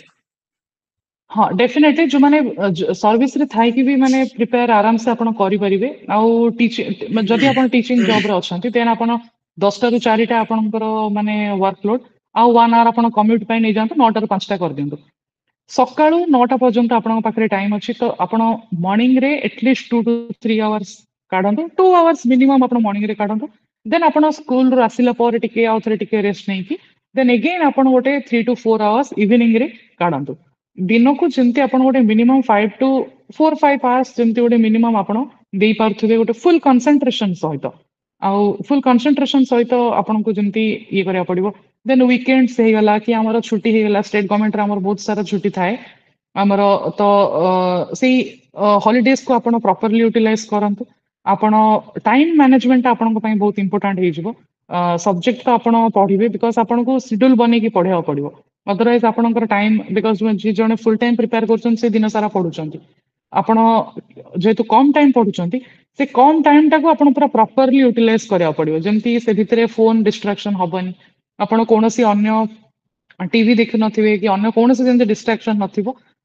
हाँ डेफिनेटली जो माने सर्विस रे थाई कि भी माने प्रिपेयर आराम से आपण करि परिबे आउ टीचिंग जदि आपण टीचिंग जॉब रे अछंती तेन आपण 10 टा रु 4 टा आपनकर माने वर्कलोड आउ 1 आवर आपण कम्यूट पई नै जानतो 9 टा रु 5 टा कर दियंतो सकाळू 9 टा पर्यंत आपण पाखरे टाइम अछि तो आपण मॉर्निंग रे एटलीस्ट 2 to 3 आवर्स काढंतो 2 आवर्स मिनिमम आपण मॉर्निंग रे काढंतो देन आपण स्कूल रो आसिला पर टिके आउ थरे टिके रेस्ट नै कि देन अगेन आपण गोटे 3 to 4 आवर्स इवनिंग रे काढंतो दिन को जमती आपण गोटे मिनिमम 5 to 4-5 आवर्स जमती गोटे मिनिमम आपण देई पारथुबे गोटे फुल कंसंट्रेशन सहित आउ फुल कंसंट्रेशन सहित आपण को जमती ये करिया पड़िबो देन वीकेंड्स हे गला कि हमर छुट्टी हे गला स्टेट गवर्नमेंट रे हमर बहुत सारा छुट्टी थाए हमर तो सेही हॉलिडेज को आपण प्रॉपर्ली यूटिलाइज करंतु आपण टाइम मैनेजमेंट आपण को पई बहुत इंपोर्टेंट हे जिवो सब्जेक्ट तो आपण पढिबे बिकॉज़ आपण को शेड्यूल बने की पढिया पड़िबो अदरवाइज आपनकर टाइम बिकॉज जी जने फुल टाइम प्रिपेयर करछन से दिन सारा पढुचंती आपण जेतु कम टाइम पढुचंती से कम टाइम टाको आपण पूरा प्रॉपर्ली यूटिलाइज करिया पड़िबो जेमती से भितरे फोन डिस्ट्रैक्शन हबनी आपण कोनोसी अन्य टीवी देख नथिबे कि अन्य कोनोसी जेंते डिस्ट्रैक्शन नथिबो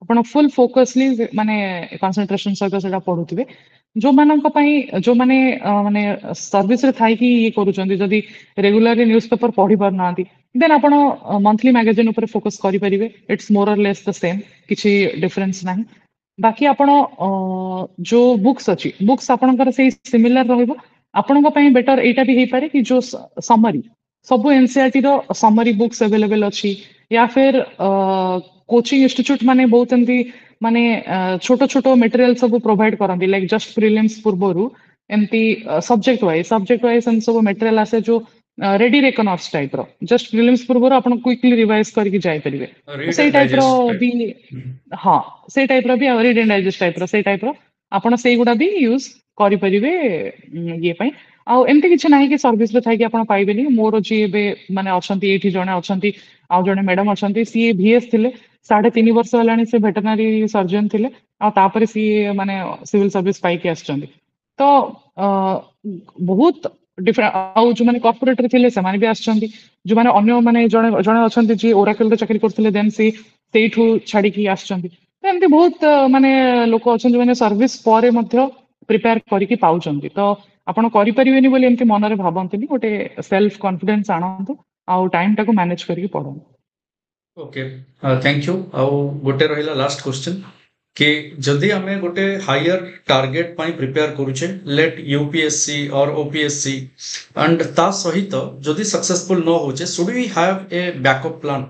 ଆପଣ ଫୁଲ ଫୋକସଲି ମାନେ କନସେନ୍ଟ୍ରେସନ ସହିତ ସେଟା ପଢୁଥିବେ। ଯୋଉମାନଙ୍କ ପାଇଁ ଯୋଉମାନେ ମାନେ ସର୍ଭିସ ରେ ଥାଇକି ଇଏ କରୁଛନ୍ତି, ଯଦି ରେଗୁଲାରଲି ନ୍ୟୁଜ ପେପର ପଢି ପାରୁନାହାନ୍ତି, ଦେନ୍ ଆପଣ ମନ୍ଥଲି ମ୍ୟାଗାଜିନ ଉପରେ ଫୋକସ କରିପାରିବେ। It's more or less the same, କିଛି ଡିଫରେନ୍ସ ନାହିଁ। ବାକି ଆପଣ ଯୋଉ ବୁକ୍ସ ଅଛି, ବୁକ୍ସ ଆପଣଙ୍କର ସେଇ ସିମିଲାର ରହିବ। ଆପଣଙ୍କ ପାଇଁ ବେଟର ଏଇଟା ବି ହେଇପାରେ କି ଯୋଉ ସମରି, ସବୁ ଏନସିଆରଟି ର ସମରି ବୁକ୍ସ अवेलेबल ଅଛି, या फिर कोचिंग इंस्टीट्यूट माने बहुत एमती माने छोट छोट मटेरियल सब प्रोवाइड करंती, लाइक जस्ट प्रीलिम्स पूर्वरु एमती सब्जेक्ट वाइज एम सब मटेरियल आसे जो रेडी रेकनर्स टाइप रो, जस्ट प्रीलिम्स पूर्वरु आपण क्विकली रिवाइज करके जाय परिबे। तो रीड सेई एंड टाइप रो डाइजेस्ट भी, हाँ सेई टाइप रो भी रीड एंड डाइजेस्ट टाइप रो, सेई टाइप रो आपण सेई गुडा भी यूज करि परिबे ये पई। ଆଉ ଏମିତି କିଛି ନାହିଁ କି ସର୍ଭିସ ରେ ଥାଇକି ଆପଣ ପାଇବେନି। ମୋର ଯିଏ ଏବେ ମାନେ ଅଛନ୍ତି, ଏଇଠି ଜଣେ ଅଛନ୍ତି, ଆଉ ଜଣେ ମ୍ୟାଡାମ ଅଛନ୍ତି, ସିଏ ଭିଏସ୍ ଥିଲେ, 3.5 ବର୍ଷ ହେଲାଣି ସେ ଭେଟେନାରୀ ସର୍ଜନ ଥିଲେ, ଆଉ ତାପରେ ସିଏ ମାନେ ସିଭିଲ ସର୍ଭିସ ପାଇକି ଆସିଛନ୍ତି। ତ ବହୁତ ଡିଫରେଣ୍ଟ। ଆଉ ଯୋଉମାନେ କର୍ପୋରେଟରେ ଥିଲେ ସେମାନେ ବି ଆସିଛନ୍ତି, ଯୋଉମାନେ ଅନ୍ୟ ମାନେ ଜଣେ ଜଣେ ଅଛନ୍ତି ଯିଏ ଓରାକଲରେ ଚାକିରି କରୁଥିଲେ, ଦେନ୍ ସେ ସେଇଠୁ ଛାଡିକି ଆସିଛନ୍ତି। ତ ଏମିତି ବହୁତ ମାନେ ଲୋକ ଅଛନ୍ତି ଯୋଉମାନେ ସର୍ଭିସ ପରେ ମଧ୍ୟ ପ୍ରିପେୟାର କରିକି ପାଉଛନ୍ତି। ତ ଆପଣ କରିପାରିବେନି ବୋଲି ଏମିତି ମନରେ ଭାବନ୍ତୁନି, ଗୋଟେ ସେଲ୍ଫ କନଫିଡେନ୍ସ ଆଣନ୍ତୁ ଆଉ ଟାଇମ ଟାକୁ ମ୍ୟାନେଜ କରିକି ପଢନ୍ତୁ। Okay, thank you. ଆଉ ଗୋଟେ ରହିଲା ଲାଷ୍ଟ क्वेश्चन कि जदि आमे गोटे हायर टार्गेट पाई प्रिपेयर करूचे, लेट यूपीएससी और ओपीएससी, एंड ता सहित जदि सक्सेसफुल न होचे, should we have a backup plan?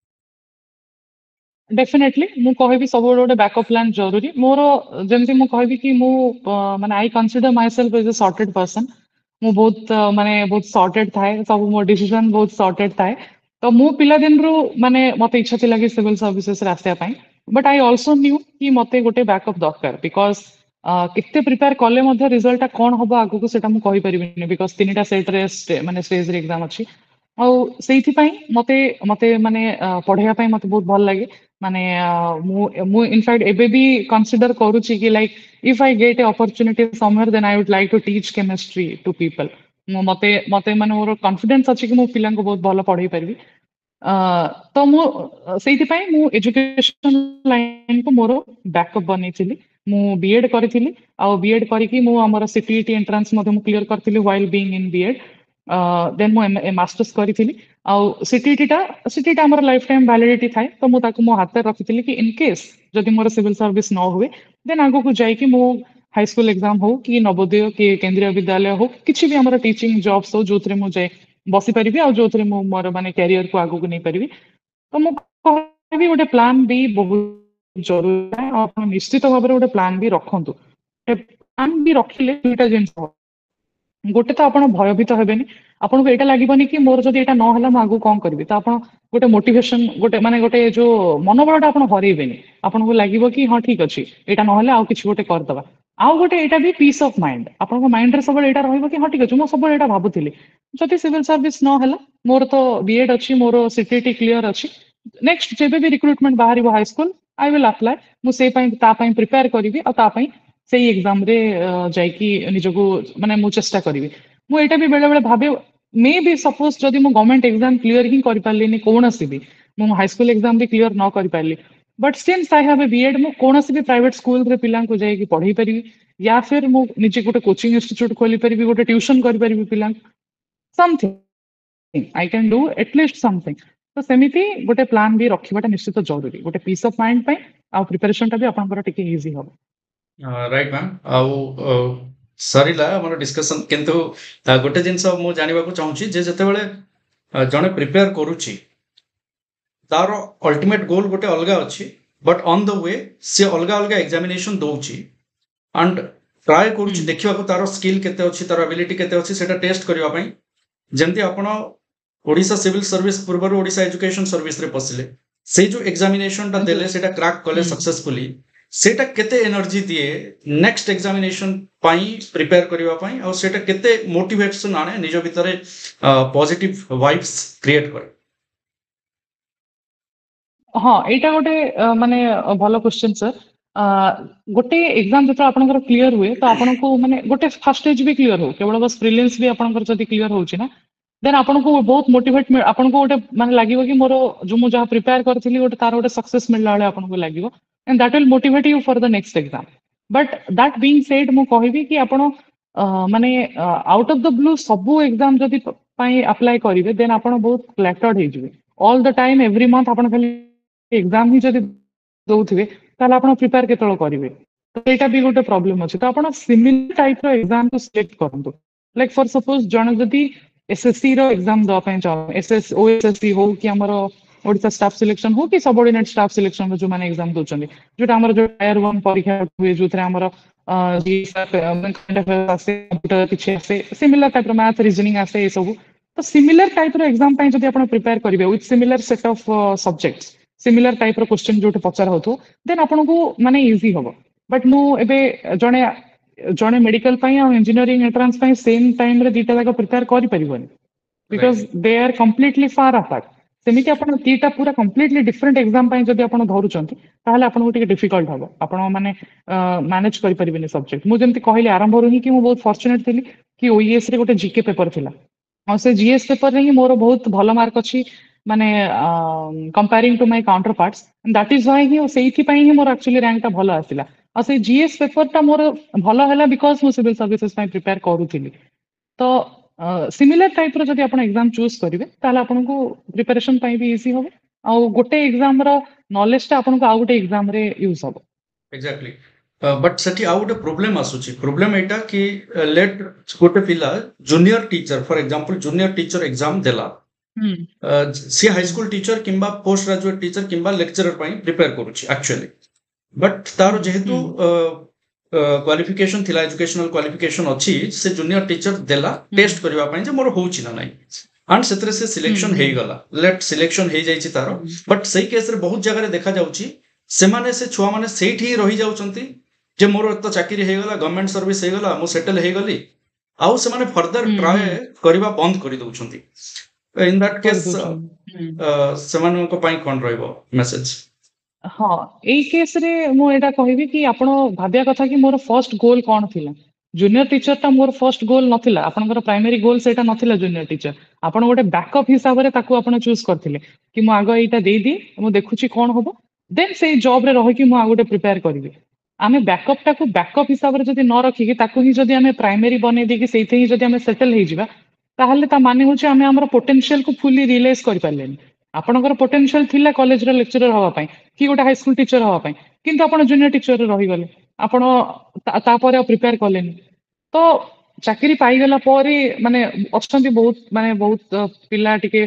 Definitely ମୁଁ କହିବି ସବୁବେଳେ ଗୋଟେ ବ୍ୟାକଅପ୍ ପ୍ଲାନ୍ ଜରୁରୀ। ମୋର ଯେମିତି ମୁଁ କହିବି କି ମୁଁ ମାନେ I consider myself as a sorted person. ମୁଁ ବହୁତ ମାନେ ବହୁତ ସର୍ଟେଡ ଥାଏ, ସବୁ ମୋ ଡିସିଜନ ବହୁତ ସର୍ଟେଡ ଥାଏ। ତ ମୁଁ ପିଲାଦିନରୁ ମାନେ ମତେ ଇଚ୍ଛା ଥିଲା କି ସିଭିଲ ସର୍ଭିସେସରେ ଆସିବା ପାଇଁ, ବଟ୍ ଆଇ ଅଲସୋ ନ୍ୟୁ କି ମତେ ଗୋଟେ ବ୍ୟାକଅପ୍ ଦରକାର। ବିକଜ କେତେ ପ୍ରିପେୟାର କଲେ ମଧ୍ୟ ରିଜଲ୍ଟଟା କଣ ହବ ଆଗକୁ ସେଟା ମୁଁ କହିପାରିବିନି, ବିକଜ 3ଟା ସେଟରେ ମାନେ ଷ୍ଟେଜରେ ଏକ୍ସାମ ଅଛି। ଆଉ ସେଇଥିପାଇଁ ମତେ ମତେ ମାନେ ପଢେଇବା ପାଇଁ ମତେ ବହୁତ ଭଲ ଲାଗେ। ମାନେ ମୁଁ ମୁଁ ଇନଫ୍ୟାକ୍ଟ ଏବେ ବି କନସିଡର କରୁଛି କି like if I get a opportunity somewhere, then I would like to teach chemistry to people. ମତେ ମତେ ମାନେ ମୋର କନଫିଡେନ୍ସ ଅଛି କି ମୁଁ ପିଲାଙ୍କୁ ବହୁତ ଭଲ ପଢେଇ ପାରିବି। ତ ମୁଁ ସେଇଥିପାଇଁ ମୁଁ ଏଜୁକେସନ ଲାଇନକୁ ମୋର ବ୍ୟାକଅପ୍ ବନେଇଥିଲି। ମୁଁ ବିଏଡ୍ କରିଥିଲି, ଆଉ ବିଏଡ୍ କରିକି ମୁଁ ଆମର ସିଟିଇଟି ଏଣ୍ଟ୍ରାନ୍ସ ମଧ୍ୟ ମୁଁ କ୍ଲିୟର କରିଥିଲି while being in BEd. Then ମୁଁ ମାଷ୍ଟର୍ସ କରିଥିଲି। ଆଉ ସିଟିଇଟି ଆମର ଲାଇଫ ଟାଇମ ଭ୍ୟାଲିଡିଟି ଥାଏ, ତ ମୁଁ ତାକୁ ମୋ ହାତରେ ରଖିଥିଲି କି ଇନ କେସ୍ ଯଦି ମୋର ସିଭିଲ ସର୍ଭିସ ନ ହୁଏ, ଦେନ୍ ଆଗକୁ ଯାଇକି ମୁଁ ହାଇସ୍କୁଲ ଏକ୍ସାମ ହଉ କି ନବୋଦୟ କି କେନ୍ଦ୍ରୀୟ ବିଦ୍ୟାଳୟ ହଉ, କିଛି ବି ଆମର ଟିଚିଂ ଜବ୍ସ ହଉ, ଯୋଉଥିରେ ମୁଁ ଯାଇ ବସିପାରିବି ଆଉ ଯୋଉଥିରେ ମୁଁ ମୋର ମାନେ କ୍ୟାରିୟରକୁ ଆଗକୁ ନେଇପାରିବି। ତ ମୁଁ କହିବି ଗୋଟେ ପ୍ଲାନ୍ ବି ବହୁତ ଜରୁରୀ। ଆଉ ଆପଣ ନିଶ୍ଚିତ ଭାବରେ ଗୋଟେ ପ୍ଲାନ୍ ବି ରଖନ୍ତୁ। ପ୍ଲାନ୍ ବି ରଖିଲେ ଦୁଇଟା ଜିନିଷ ହବ। ଗୋଟେ ତ ଆପଣ ଭୟଭୀତ ହେବେନି, ଆପଣଙ୍କୁ ଏଇଟା ଲାଗିବନି କି ମୋର ଯଦି ଏଇଟା ନହେଲା ମୁଁ ଆଗକୁ କଣ କରିବି। ତ ଆପଣ ଗୋଟେ ମୋଟିଭେସନ, ଗୋଟେ ମାନେ ଗୋଟେ ଯୋଉ ମନୋବଳଟା ଆପଣ ହରେଇବେନି। ଆପଣଙ୍କୁ ଲାଗିବ କି ହଁ ଠିକ ଅଛି, ଏଇଟା ନହେଲେ ଆଉ କିଛି ଗୋଟେ କରିଦବା। ଆଉ ଗୋଟେ ଏଇଟା ବି ପିସ୍ ଅଫ ମାଇଣ୍ଡ, ଆପଣଙ୍କ ମାଇଣ୍ଡରେ ସବୁବେଳେ ଏଇଟା ରହିବ କି ହଁ ଠିକ ଅଛି, ମୁଁ ସବୁବେଳେ ଏଇଟା ଭାବୁଥିଲି ଯଦି ସିଭିଲ ସର୍ଭିସ ନ ହେଲା, ମୋର ତ ବିଏଡ୍ ଅଛି, ମୋର ସିଟିଇଟି କ୍ଲିୟର ଅଛି, ନେକ୍ସଟ ଯେବେ ବି ରିକ୍ରୁଟମେଣ୍ଟ ବାହାରିବ ହାଇସ୍କୁଲ, ଆଇ ୱିଲ୍ ଆପ୍ଲାଏ। ମୁଁ ସେଇ ପାଇଁ ତା ପାଇଁ ପ୍ରିପେୟାର କରିବି, ଆଉ ତା ପାଇଁ ସେଇ ଏକ୍ସାମରେ ଯାଇକି ନିଜକୁ ମାନେ ମୁଁ ଚେଷ୍ଟା କରିବି। ମୁଁ ଏଇଟା ବି ବେଳେ ବେଳେ ଭାବେ, ମେ ବି ସପୋଜ ଯଦି ମୁଁ ଗଭର୍ଣ୍ଣମେଣ୍ଟ ଏକ୍ସାମ କ୍ଲିୟର ହିଁ କରିପାରିଲିନି କୌଣସି ବି, ମୁଁ ହାଇସ୍କୁଲ ଏକ୍ସାମ ବି କ୍ଲିୟର ନ କରିପାରିଲି, but since I have a BEd, ମୁଁ କୌଣସି ବି ପ୍ରାଇଭେଟ ସ୍କୁଲରେ ପିଲାଙ୍କୁ ଯାଇକି ପଢେଇ ପାରିବି, ୟା ଫିର୍ ମୁଁ ନିଜେ ଗୋଟେ କୋଚିଂ ଇନଷ୍ଟିଚ୍ୟୁଟ ଖୋଲି ପାରିବି, ଗୋଟେ ଟ୍ୟୁସନ କରିପାରିବି ପିଲାଙ୍କୁ, something I can do at least something. ତ ସେମିତି ଗୋଟେ ପ୍ଲାନ୍ ବି ରଖିବାଟା ନିଶ୍ଚିତ ଜରୁରୀ, ଗୋଟେ ପିସ୍ ଅଫ ମାଇଣ୍ଡ ପାଇଁ, ଆଉ ପ୍ରିପାରେସନଟା ବି ଆପଣଙ୍କର ଟିକେ ଇଜି ହବ। Right ma'am. ଆଉ ସରିଲା ଆମର ଡିସ୍କସନ୍, କିନ୍ତୁ ଗୋଟେ ଜିନିଷ ମୁଁ ଜାଣିବାକୁ ଚାହୁଁଛି ଯେ ଯେତେବେଳେ ଜଣେ ପ୍ରିପେୟାର କରୁଛି, ତାର ଅଲ୍ଟିମେଟ୍ ଗୋଲ୍ ଗୋଟେ ଅଲଗା ଅଛି, ବଟ୍ ଅନ୍ ଦ ୱେ ସେ ଅଲଗା ଅଲଗା ଏକ୍ସାମିନେସନ ଦଉଛି, ଆଣ୍ଡ ଟ୍ରାଏ କରୁଛି ଦେଖିବାକୁ ତାର ସ୍କିଲ୍ କେତେ ଅଛି, ତାର ଆବିଲିଟି କେତେ ଅଛି, ସେଟା ଟେଷ୍ଟ କରିବା ପାଇଁ। ଯେମିତି ଆପଣ ଓଡ଼ିଶା ସିଭିଲ ସର୍ଭିସ ପୂର୍ବରୁ ଓଡ଼ିଶା ଏଜୁକେସନ ସର୍ଭିସରେ ପଶିଲେ, ସେଇ ଯୋଉ ଏକ୍ସାମିନେସନଟା ଦେଲେ, ସେଟା କ୍ରାକ୍ କଲେ ସକ୍ସେସଫୁଲି, ସେଟା କେତେ ଏନର୍ଜି ଦିଏ ନେକ୍ସଟ ଏକ୍ସାମିନେସନ ପାଇଁ ପ୍ରିପେୟାର କରିବା ପାଇଁ, ଆଉ ସେଟା କେତେ ମୋଟିଭେସନ ଆଣେ, ନିଜ ଭିତରେ ପଜିଟିଭ ଭାଇବ୍ସ କ୍ରିଏଟ୍ କରେ। ହଁ ଏଇଟା ଗୋଟେ ମାନେ ଭଲ କ୍ୱେଶ୍ଚନ ସାର୍। ଗୋଟେ ଏକ୍ସାମ ଯେତେବେଳେ ଆପଣଙ୍କର କ୍ଲିୟର ହୁଏ, ତ ଆପଣଙ୍କୁ ମାନେ ଗୋଟେ ଫାଷ୍ଟ ଷ୍ଟେଜ ବି କ୍ଲିୟର ହଉ, କେବଳ ବାସ୍ ପ୍ରିଲିମ୍ସ ବି ଆପଣଙ୍କର ଯଦି କ୍ଲିୟର ହଉଛି ନା, ଦେନ୍ ଆପଣଙ୍କୁ ବହୁତ ମୋଟିଭେଟ, ଆପଣଙ୍କୁ ଗୋଟେ ମାନେ ଲାଗିବ କି ମୋର ଯୋଉ ମୁଁ ଯାହା ପ୍ରିପେୟାର କରିଥିଲି ଗୋଟେ ତାର ଗୋଟେ ସକ୍ସେସ ମିଳିଲା ଭଳିଆ ଆପଣଙ୍କୁ ଲାଗିବ। and that will motivate you for the next exam. But that being said, ମୁଁ କହିବି କି ଆପଣ ମାନେ out of the blue ସବୁ exam ଯଦି ପାଇଁ apply କରିବେ then ଆପଣ ବହୁତ cluttered ହେଇଯିବେ. All the time every month ଆପଣ ଖାଲି exam ହିଁ ଯଦି ଦଉଥିବେ ତାହେଲେ ଆପଣ ପ୍ରିପେୟାର କେତେବେଳେ କରିବେ? ତ ଏଇଟା ବି ଗୋଟେ ପ୍ରୋବ୍ଲେମ ଅଛି। ତ ଆପଣ ସିମିଲାର ଟାଇପ ର ଏକ୍ସାମ କୁ ସିଲେକ୍ଟ କରନ୍ତୁ। ଲାଇକ ଫର ସପୋଜ ଜଣେ ଯଦି ଏସଏସସି ର ଏକ୍ସାମ ଦେବା ପାଇଁ ଚାହୁଁ ଓଏସଏସସି ହଉ କି ଆମର ଓଡିଶା ଷ୍ଟାଫ ସିଲେକ୍ସନ ହଉ କି ସବଅର୍ଡିନେଟ ଷ୍ଟାଫ ସିଲେକ୍ସନ ର ଯୋଉମାନେ ଏକ୍ସାମ ଦଉଛନ୍ତି, ଯୋଉଟା ଆମର ଯୋଉ ଟାୟାର 1 ପରୀକ୍ଷା ହୁଏ ଯୋଉଥିରେ ଆମର ଆସେ କମ୍ପ୍ୟୁଟର କିଛି ଆସେ ସିମିଲାର ଟାଇପ ର ମ୍ୟାଥ ରିଜନିଂ ଆସେ ଏ ସବୁ। ତ ସିମିଲାର ଟାଇପ ର ଏକ୍ସାମ ପାଇଁ ଯଦି ଆପଣ ପ୍ରିପେୟାର କରିବେ with similar set of subject, similar type ର କ୍ୱେଶ୍ଚନ ଯୋଉଠି ପଚାର ହଉଥିବ ଦେନ୍ ଆପଣଙ୍କୁ ମାନେ ଇଜି ହବ। ବଟ୍ ମୁଁ ଏବେ ଜଣେ ଜଣେ ମେଡିକାଲ ପାଇଁ ଆଉ ଇଞ୍ଜିନିୟରିଂ ଏଣ୍ଟ୍ରାନ୍ସ ପାଇଁ ସେମ୍ ଟାଇମ ରେ ଦିଟା ଯାକ ପ୍ରିପେୟାର କରିପାରିବନି, because they are completely far apart. ସେମିତି ଆପଣ ଦିଟା ପୁରା କମ୍ପ୍ଲିଟଲି ଡିଫରେଣ୍ଟ ଏକ୍ସାମ ପାଇଁ ଯଦି ଆପଣ ଧରୁଛନ୍ତି ତାହେଲେ ଆପଣଙ୍କୁ ଟିକେ ଡିଫିକଲ୍ଟ ହବ, ଆପଣ ମାନେ ମ୍ୟାନେଜ କରିପାରିବେନି ସବଜେକ୍ଟ। ମୁଁ ଯେମିତି କହିଲି ଆରମ୍ଭରୁ ହିଁ କି ମୁଁ ବହୁତ ଫର୍ଚୁନେଟ ଥିଲି କି ଓଇଏସ୍ ରେ ଗୋଟେ ଜିକେ ପେପର ଥିଲା, ଆଉ ସେ ଜିଏସ୍ ପେପରରେ ହିଁ ମୋର ବହୁତ ଭଲ ମାର୍କ ଅଛି, ମାନେ comparing to my counterparts. That is why ହିଁ ସେଇଥିପାଇଁ ହିଁ ମୋର ଆକ୍ଚୁଆଲି ରାଙ୍କଟା ଭଲ ଆସିଲା। ଆଉ ସେଇ ଜିଏସ୍ ପେପରଟା ମୋର ଭଲ ହେଲା ବିକଜ ମୁଁ ସିଭିଲ ସର୍ଭିସେସ୍ ପାଇଁ ପ୍ରିପେୟାର କରୁଥିଲି। ତ ସିମିଲାର ଟାଇପର ଯଦି ଆପଣ ଏକ୍ସାମ ଚୁଜ୍ କରିବେ ତାହେଲେ ଆପଣଙ୍କୁ ପ୍ରିପାରେସନ ପାଇଁ ବି ଇଜି ହବ, ଆଉ ଗୋଟେ ଏକ୍ସାମର ନଲେଜଟା ଆପଣଙ୍କୁ ଆଉ ଗୋଟେ ଏକ୍ସାମରେ ୟୁଜ୍ ହବ। ଏକ୍ଜାକ୍ଟଲି। ବଟ୍ ସେଠି ଆଉ ଗୋଟେ ପ୍ରୋବ୍ଲେମ ଆସୁଛି। ପ୍ରୋବ୍ଲେମ ଏଇଟା କି ଲେଟ୍ ଗୋଟେ ପିଲା junior teacher for example junior teacher exam ଦେଲା, ସିଏ ହାଇସ୍କୁଲ ଟିଚର କିମ୍ବା ପୋଷ୍ଟ ଗ୍ରାଜୁଏଟ ଟିଚର କିମ୍ବା ଲେକ୍ଚରର ପାଇଁ ପ୍ରିପେୟାର କରୁଛି ଆକ୍ଚୁଆଲି। ବଟ୍ ତାର ଯେହେତୁ କ୍ୱାଲିଫିକେସନ ଥିଲା, ଏଜୁକେସନାଲ କ୍ୱାଲିଫିକେସନ ଅଛି, ସେ ଜୁନିୟର ଟିଚର ଦେଲା ଟେଷ୍ଟ କରିବା ପାଇଁ ଯେ ମୋର ହଉଛି ନା ନାହିଁ, ଆଣ୍ଡ ସେଥିରେ ସେ ସିଲେକ୍ସନ ହେଇଗଲା, ଲେଟ୍ ସିଲେକ୍ସନ ହେଇଯାଇଛି ତାର। ବଟ୍ ସେଇ କେସରେ ବହୁତ ଜାଗାରେ ଦେଖାଯାଉଛି ସେମାନେ ସେ ଛୁଆମାନେ ସେଇଠି ହିଁ ରହିଯାଉଛନ୍ତି ଯେ ମୋର ତ ଚାକିରି ହେଇଗଲା, ଗଭର୍ଣ୍ଣମେଣ୍ଟ ସର୍ଭିସ ହେଇଗଲା, ମୁଁ ସେଟେଲ ହେଇଗଲି, ଆଉ ସେମାନେ ଫର୍ଦର ଟ୍ରାଏ କରିବା ବନ୍ଦ କରିଦଉଛନ୍ତି। ଇନ୍ ଦ୍ୟାଟ୍ କେସ୍ ସେମାନଙ୍କ ପାଇଁ କ'ଣ ରହିବ ମେସେଜ? ହଁ, ଏଇ କେସରେ ମୁଁ ଏଇଟା କହିବି କି ଆପଣ ଭାବିବା କଥା କି ମୋର ଫର୍ଷ୍ଟ ଗୋଲ କ'ଣ ଥିଲା। ଜୁନିୟର ଟିଚରଟା ମୋର ଫର୍ଷ୍ଟ ଗୋଲ ନଥିଲା, ଆପଣଙ୍କର ପ୍ରାଇମେରୀ ଗୋଲ ସେଇଟା ନଥିଲା ଜୁନିୟର ଟିଚର। ଆପଣ ଗୋଟେ ବ୍ୟାକଅପ୍ ହିସାବରେ ତାକୁ ଆପଣ ଚୁଜ୍ କରିଥିଲେ କି ମୁଁ ଆଗ ଏଇଟା ଦେଇଦିଏ, ମୁଁ ଦେଖୁଛି କ'ଣ ହବ, ଦେନ୍ ସେଇ ଜବରେ ରହିକି ମୁଁ ଆଉ ଗୋଟେ ପ୍ରିପେୟାର କରିବି। ଆମେ ବ୍ୟାକଅପ୍ଟାକୁ ବ୍ୟାକଅପ୍ ହିସାବରେ ଯଦି ନ ରଖିକି ତାକୁ ହିଁ ଯଦି ଆମେ ପ୍ରାଇମେରୀ ବନେଇ ଦେଇକି ସେଇଥିରେ ହିଁ ଯଦି ଆମେ ସେଟେଲ ହେଇଯିବା ତାହେଲେ ତା ମାନେ ହଉଛି ଆମେ ଆମର ପୋଟେନସିଆଲକୁ ଫୁଲି ରିୟଲାଇଜ କରିପାରିଲେନି। ଆପଣଙ୍କର ପୋଟେନସିଆଲ ଥିଲା କଲେଜର ଲେକ୍ଚରର ହବା ପାଇଁ କି ଗୋଟେ ହାଇସ୍କୁଲ ଟିଚର ହବା ପାଇଁ, କିନ୍ତୁ ଆପଣ ଜୁନିୟର ଟିଚରରେ ରହିଗଲେ, ଆପଣ ତାପରେ ଆଉ ପ୍ରିପେୟାର କଲେନି। ତ ଚାକିରି ପାଇଗଲା ପରେ ମାନେ ଅଛନ୍ତି ବହୁତ ପିଲା ଟିକେ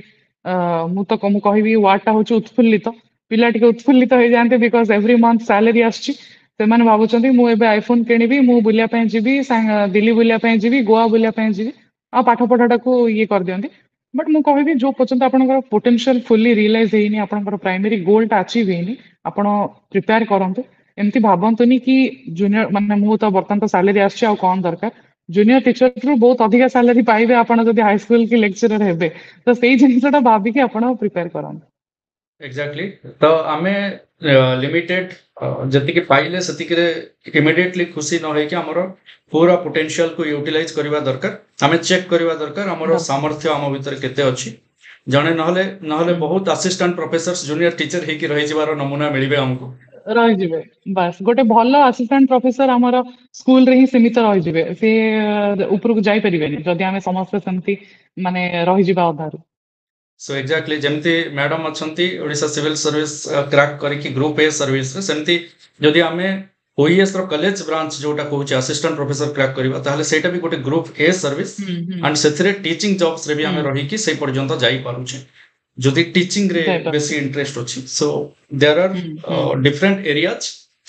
ମୁଁ କହିବି ୱାର୍ଡଟା ହଉଛି ଉତ୍ଫୁଲ୍ଲିତ। ପିଲା ଟିକେ ଉତ୍ଫୁଲ୍ଲିତ ହେଇଯାଆନ୍ତି ବିକଜ ଏଭ୍ରି ମନ୍ଥ ସାଲେରୀ ଆସୁଛି, ସେମାନେ ଭାବୁଛନ୍ତି ମୁଁ ଏବେ ଆଇଫୋନ କିଣିବି, ମୁଁ ବୁଲିବା ପାଇଁ ଯିବି, ଦିଲ୍ଲୀ ବୁଲିବା ପାଇଁ ଯିବି, ଗୋଆ ବୁଲିବା ପାଇଁ ଯିବି, ଆଉ ପାଠ ପଢାଟାକୁ ଇଏ କରିଦିଅନ୍ତି। ବଟ୍ ମୁଁ କହିବି ଯୋଉ ପର୍ଯ୍ୟନ୍ତ ଆପଣଙ୍କର ପୋଟେନସିଆଲ ଫୁଲି ରିୟଲାଇଜ ହେଇନି, ଆପଣଙ୍କର ପ୍ରାଇମେରୀ ଗୋଲଟା ଆଚିଭ ହେଇନି, ଆପଣ ପ୍ରିପେୟାର କରନ୍ତୁ। ଏମିତି ଭାବନ୍ତୁନି କି ଜୁନିୟର ମାନେ ମୁଁ ତ ବର୍ତ୍ତମାନ ତ ସାଲେରୀ ଆସୁଛି ଆଉ କ'ଣ ଦରକାର। ଜୁନିୟର ଟିଚରରୁ ବହୁତ ଅଧିକା ସାଲେରୀ ପାଇବେ ଆପଣ ଯଦି ହାଇସ୍କୁଲ କି ଲେକ୍ଚରର ହେବେ, ତ ସେଇ ଜିନିଷଟା ଭାବିକି ଆପଣ ପ୍ରିପେୟାର କରନ୍ତୁ। ଏକ୍ଜାକ୍ଟଲି। ତ ଆମେ ଲିମିଟେଡ ଯେତିକି ପାଇଲେ ସେତିକିରେ ଇମିଡିଏଟଲି ଖୁସି ନ ହେଇକି ଆମର ପୁରା ପୋଟେନସିଆଲକୁ ୟୁଟିଲାଇଜ କରିବା ଦରକାର। ଆମେ ଚେକ୍ କରିବା ଦରକାର ଆମର ସାମର୍ଥ୍ୟ ଆମ ଭିତରେ କେତେ ଅଛି। ଜଣେ ନହେଲେ ବହୁତ ଆସିଷ୍ଟାଣ୍ଟ ପ୍ରଫେସର ଜୁନିୟର ଟିଚର ହେଇକି ରହିଯିବାର ନମୁନା ମିଳିବେ ଆମକୁ। ରହିଯିବେ, ବାସ୍ ଗୋଟେ ଭଲ ଆସିଷ୍ଟାଣ୍ଟ ପ୍ରଫେସର ଆମର ସ୍କୁଲରେ ହିଁ ସୀମିତ ରହିଯିବେ, ସେ ଉପରକୁ ଯାଇପାରିବେନି ଯଦି ଆମେ ସମସ୍ତେ ସେମିତି ମାନେ ରହିଯିବା ଅଧାରୁ। ସୋ ଏକ୍ଜାକ୍ଟଲି ଯେମିତି ମ୍ୟାଡମ ଅଛନ୍ତି ଓଡ଼ିଶା ସିଭିଲ ସର୍ଭିସ କ୍ରାକ୍ କରିକି ଗ୍ରୁପ ଏ ସର୍ଭିସରେ, ସେମିତି ଯଦି ଆମେ ଓଇଏସ୍ ର କଲେଜ ବ୍ରାଞ୍ଚ ଯୋଉଟା କହୁଛି ଆସିଷ୍ଟାଣ୍ଟ ପ୍ରଫେସର କ୍ରାକ୍ କରିବା, ତାହେଲେ ସେଇଟା ବି ଗୋଟେ ଗ୍ରୁପ ଏ ସର୍ଭିସ, ଆଣ୍ଡ ସେଥିରେ ଟିଚିଂ ଜବ୍ସରେ ବି ଆମେ ରହିକି ସେଇ ପର୍ଯ୍ୟନ୍ତ ଯାଇପାରୁଛେ ଯଦି ଟିଚିଂରେ ବେଶୀ ଇଣ୍ଟରେଷ୍ଟ ଅଛି। So there are different areas,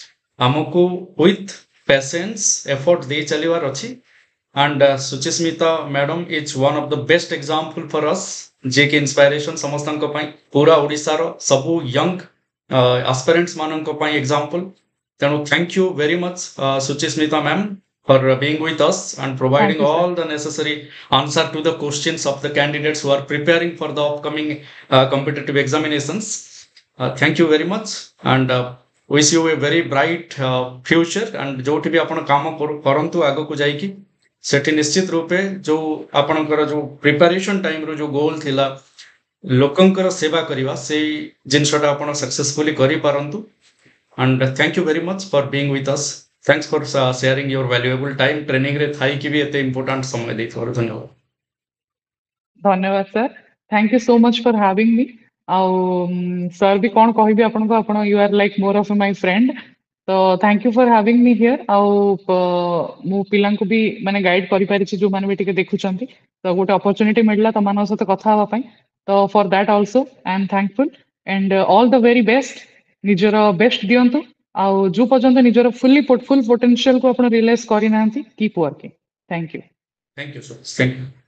ଆମକୁ ୱିଥ୍ ପେସେନ୍ସ ଏଫର୍ଟ ଦେଇ ଚାଲିବାର ଅଛି। and Suchismita madam is one of the best example for us, जे कि इंस्पिरेशन समस्तन को पाई पूरा ओडिसा रो सबु यंग aspirants मानन को पाई एग्जांपल। तेणु thank you very much Suchismita ma'am for being with us and providing all the necessary answer to the questions of the candidates who are preparing for the upcoming competitive examinations. Thank you very much and wish you a very bright future and जोठी भी आपण काम करंतु आगो को जाई की सेठी निश्चित रूपे जो आपणकर जो प्रिपरेशन टाइम रो जो गोल थिला लोकंकर सेवा करिवा से जिनसटा आपण सक्सेसफुली करि पारंतु and thank you very much for being with us. Thanks for sharing your valuable time. Training रे थाई की भी एते important समय देइथोर धन्यवाद. धन्यवाद sir, thank you so much for having me. आउ सर भी कौन कहबी आपन को, आपन you are like more of my friend. तो thank you for having me here. आउ मु पिलां को भी माने गाइड करि पारि छि जो माने भी टिके देखुचंती. तो गोटे अपॉर्चुनिटी मिलला त मानव साथ कथा हवा पई. तो for that also I am thankful and all the very best. निजर बेस्ट दियंतु. आउ जो पर्यंत निजर फुल पोटेंशियल को अपन रियलाइज करि नांती, keep working. Thank you. Thank you so much. Thank you.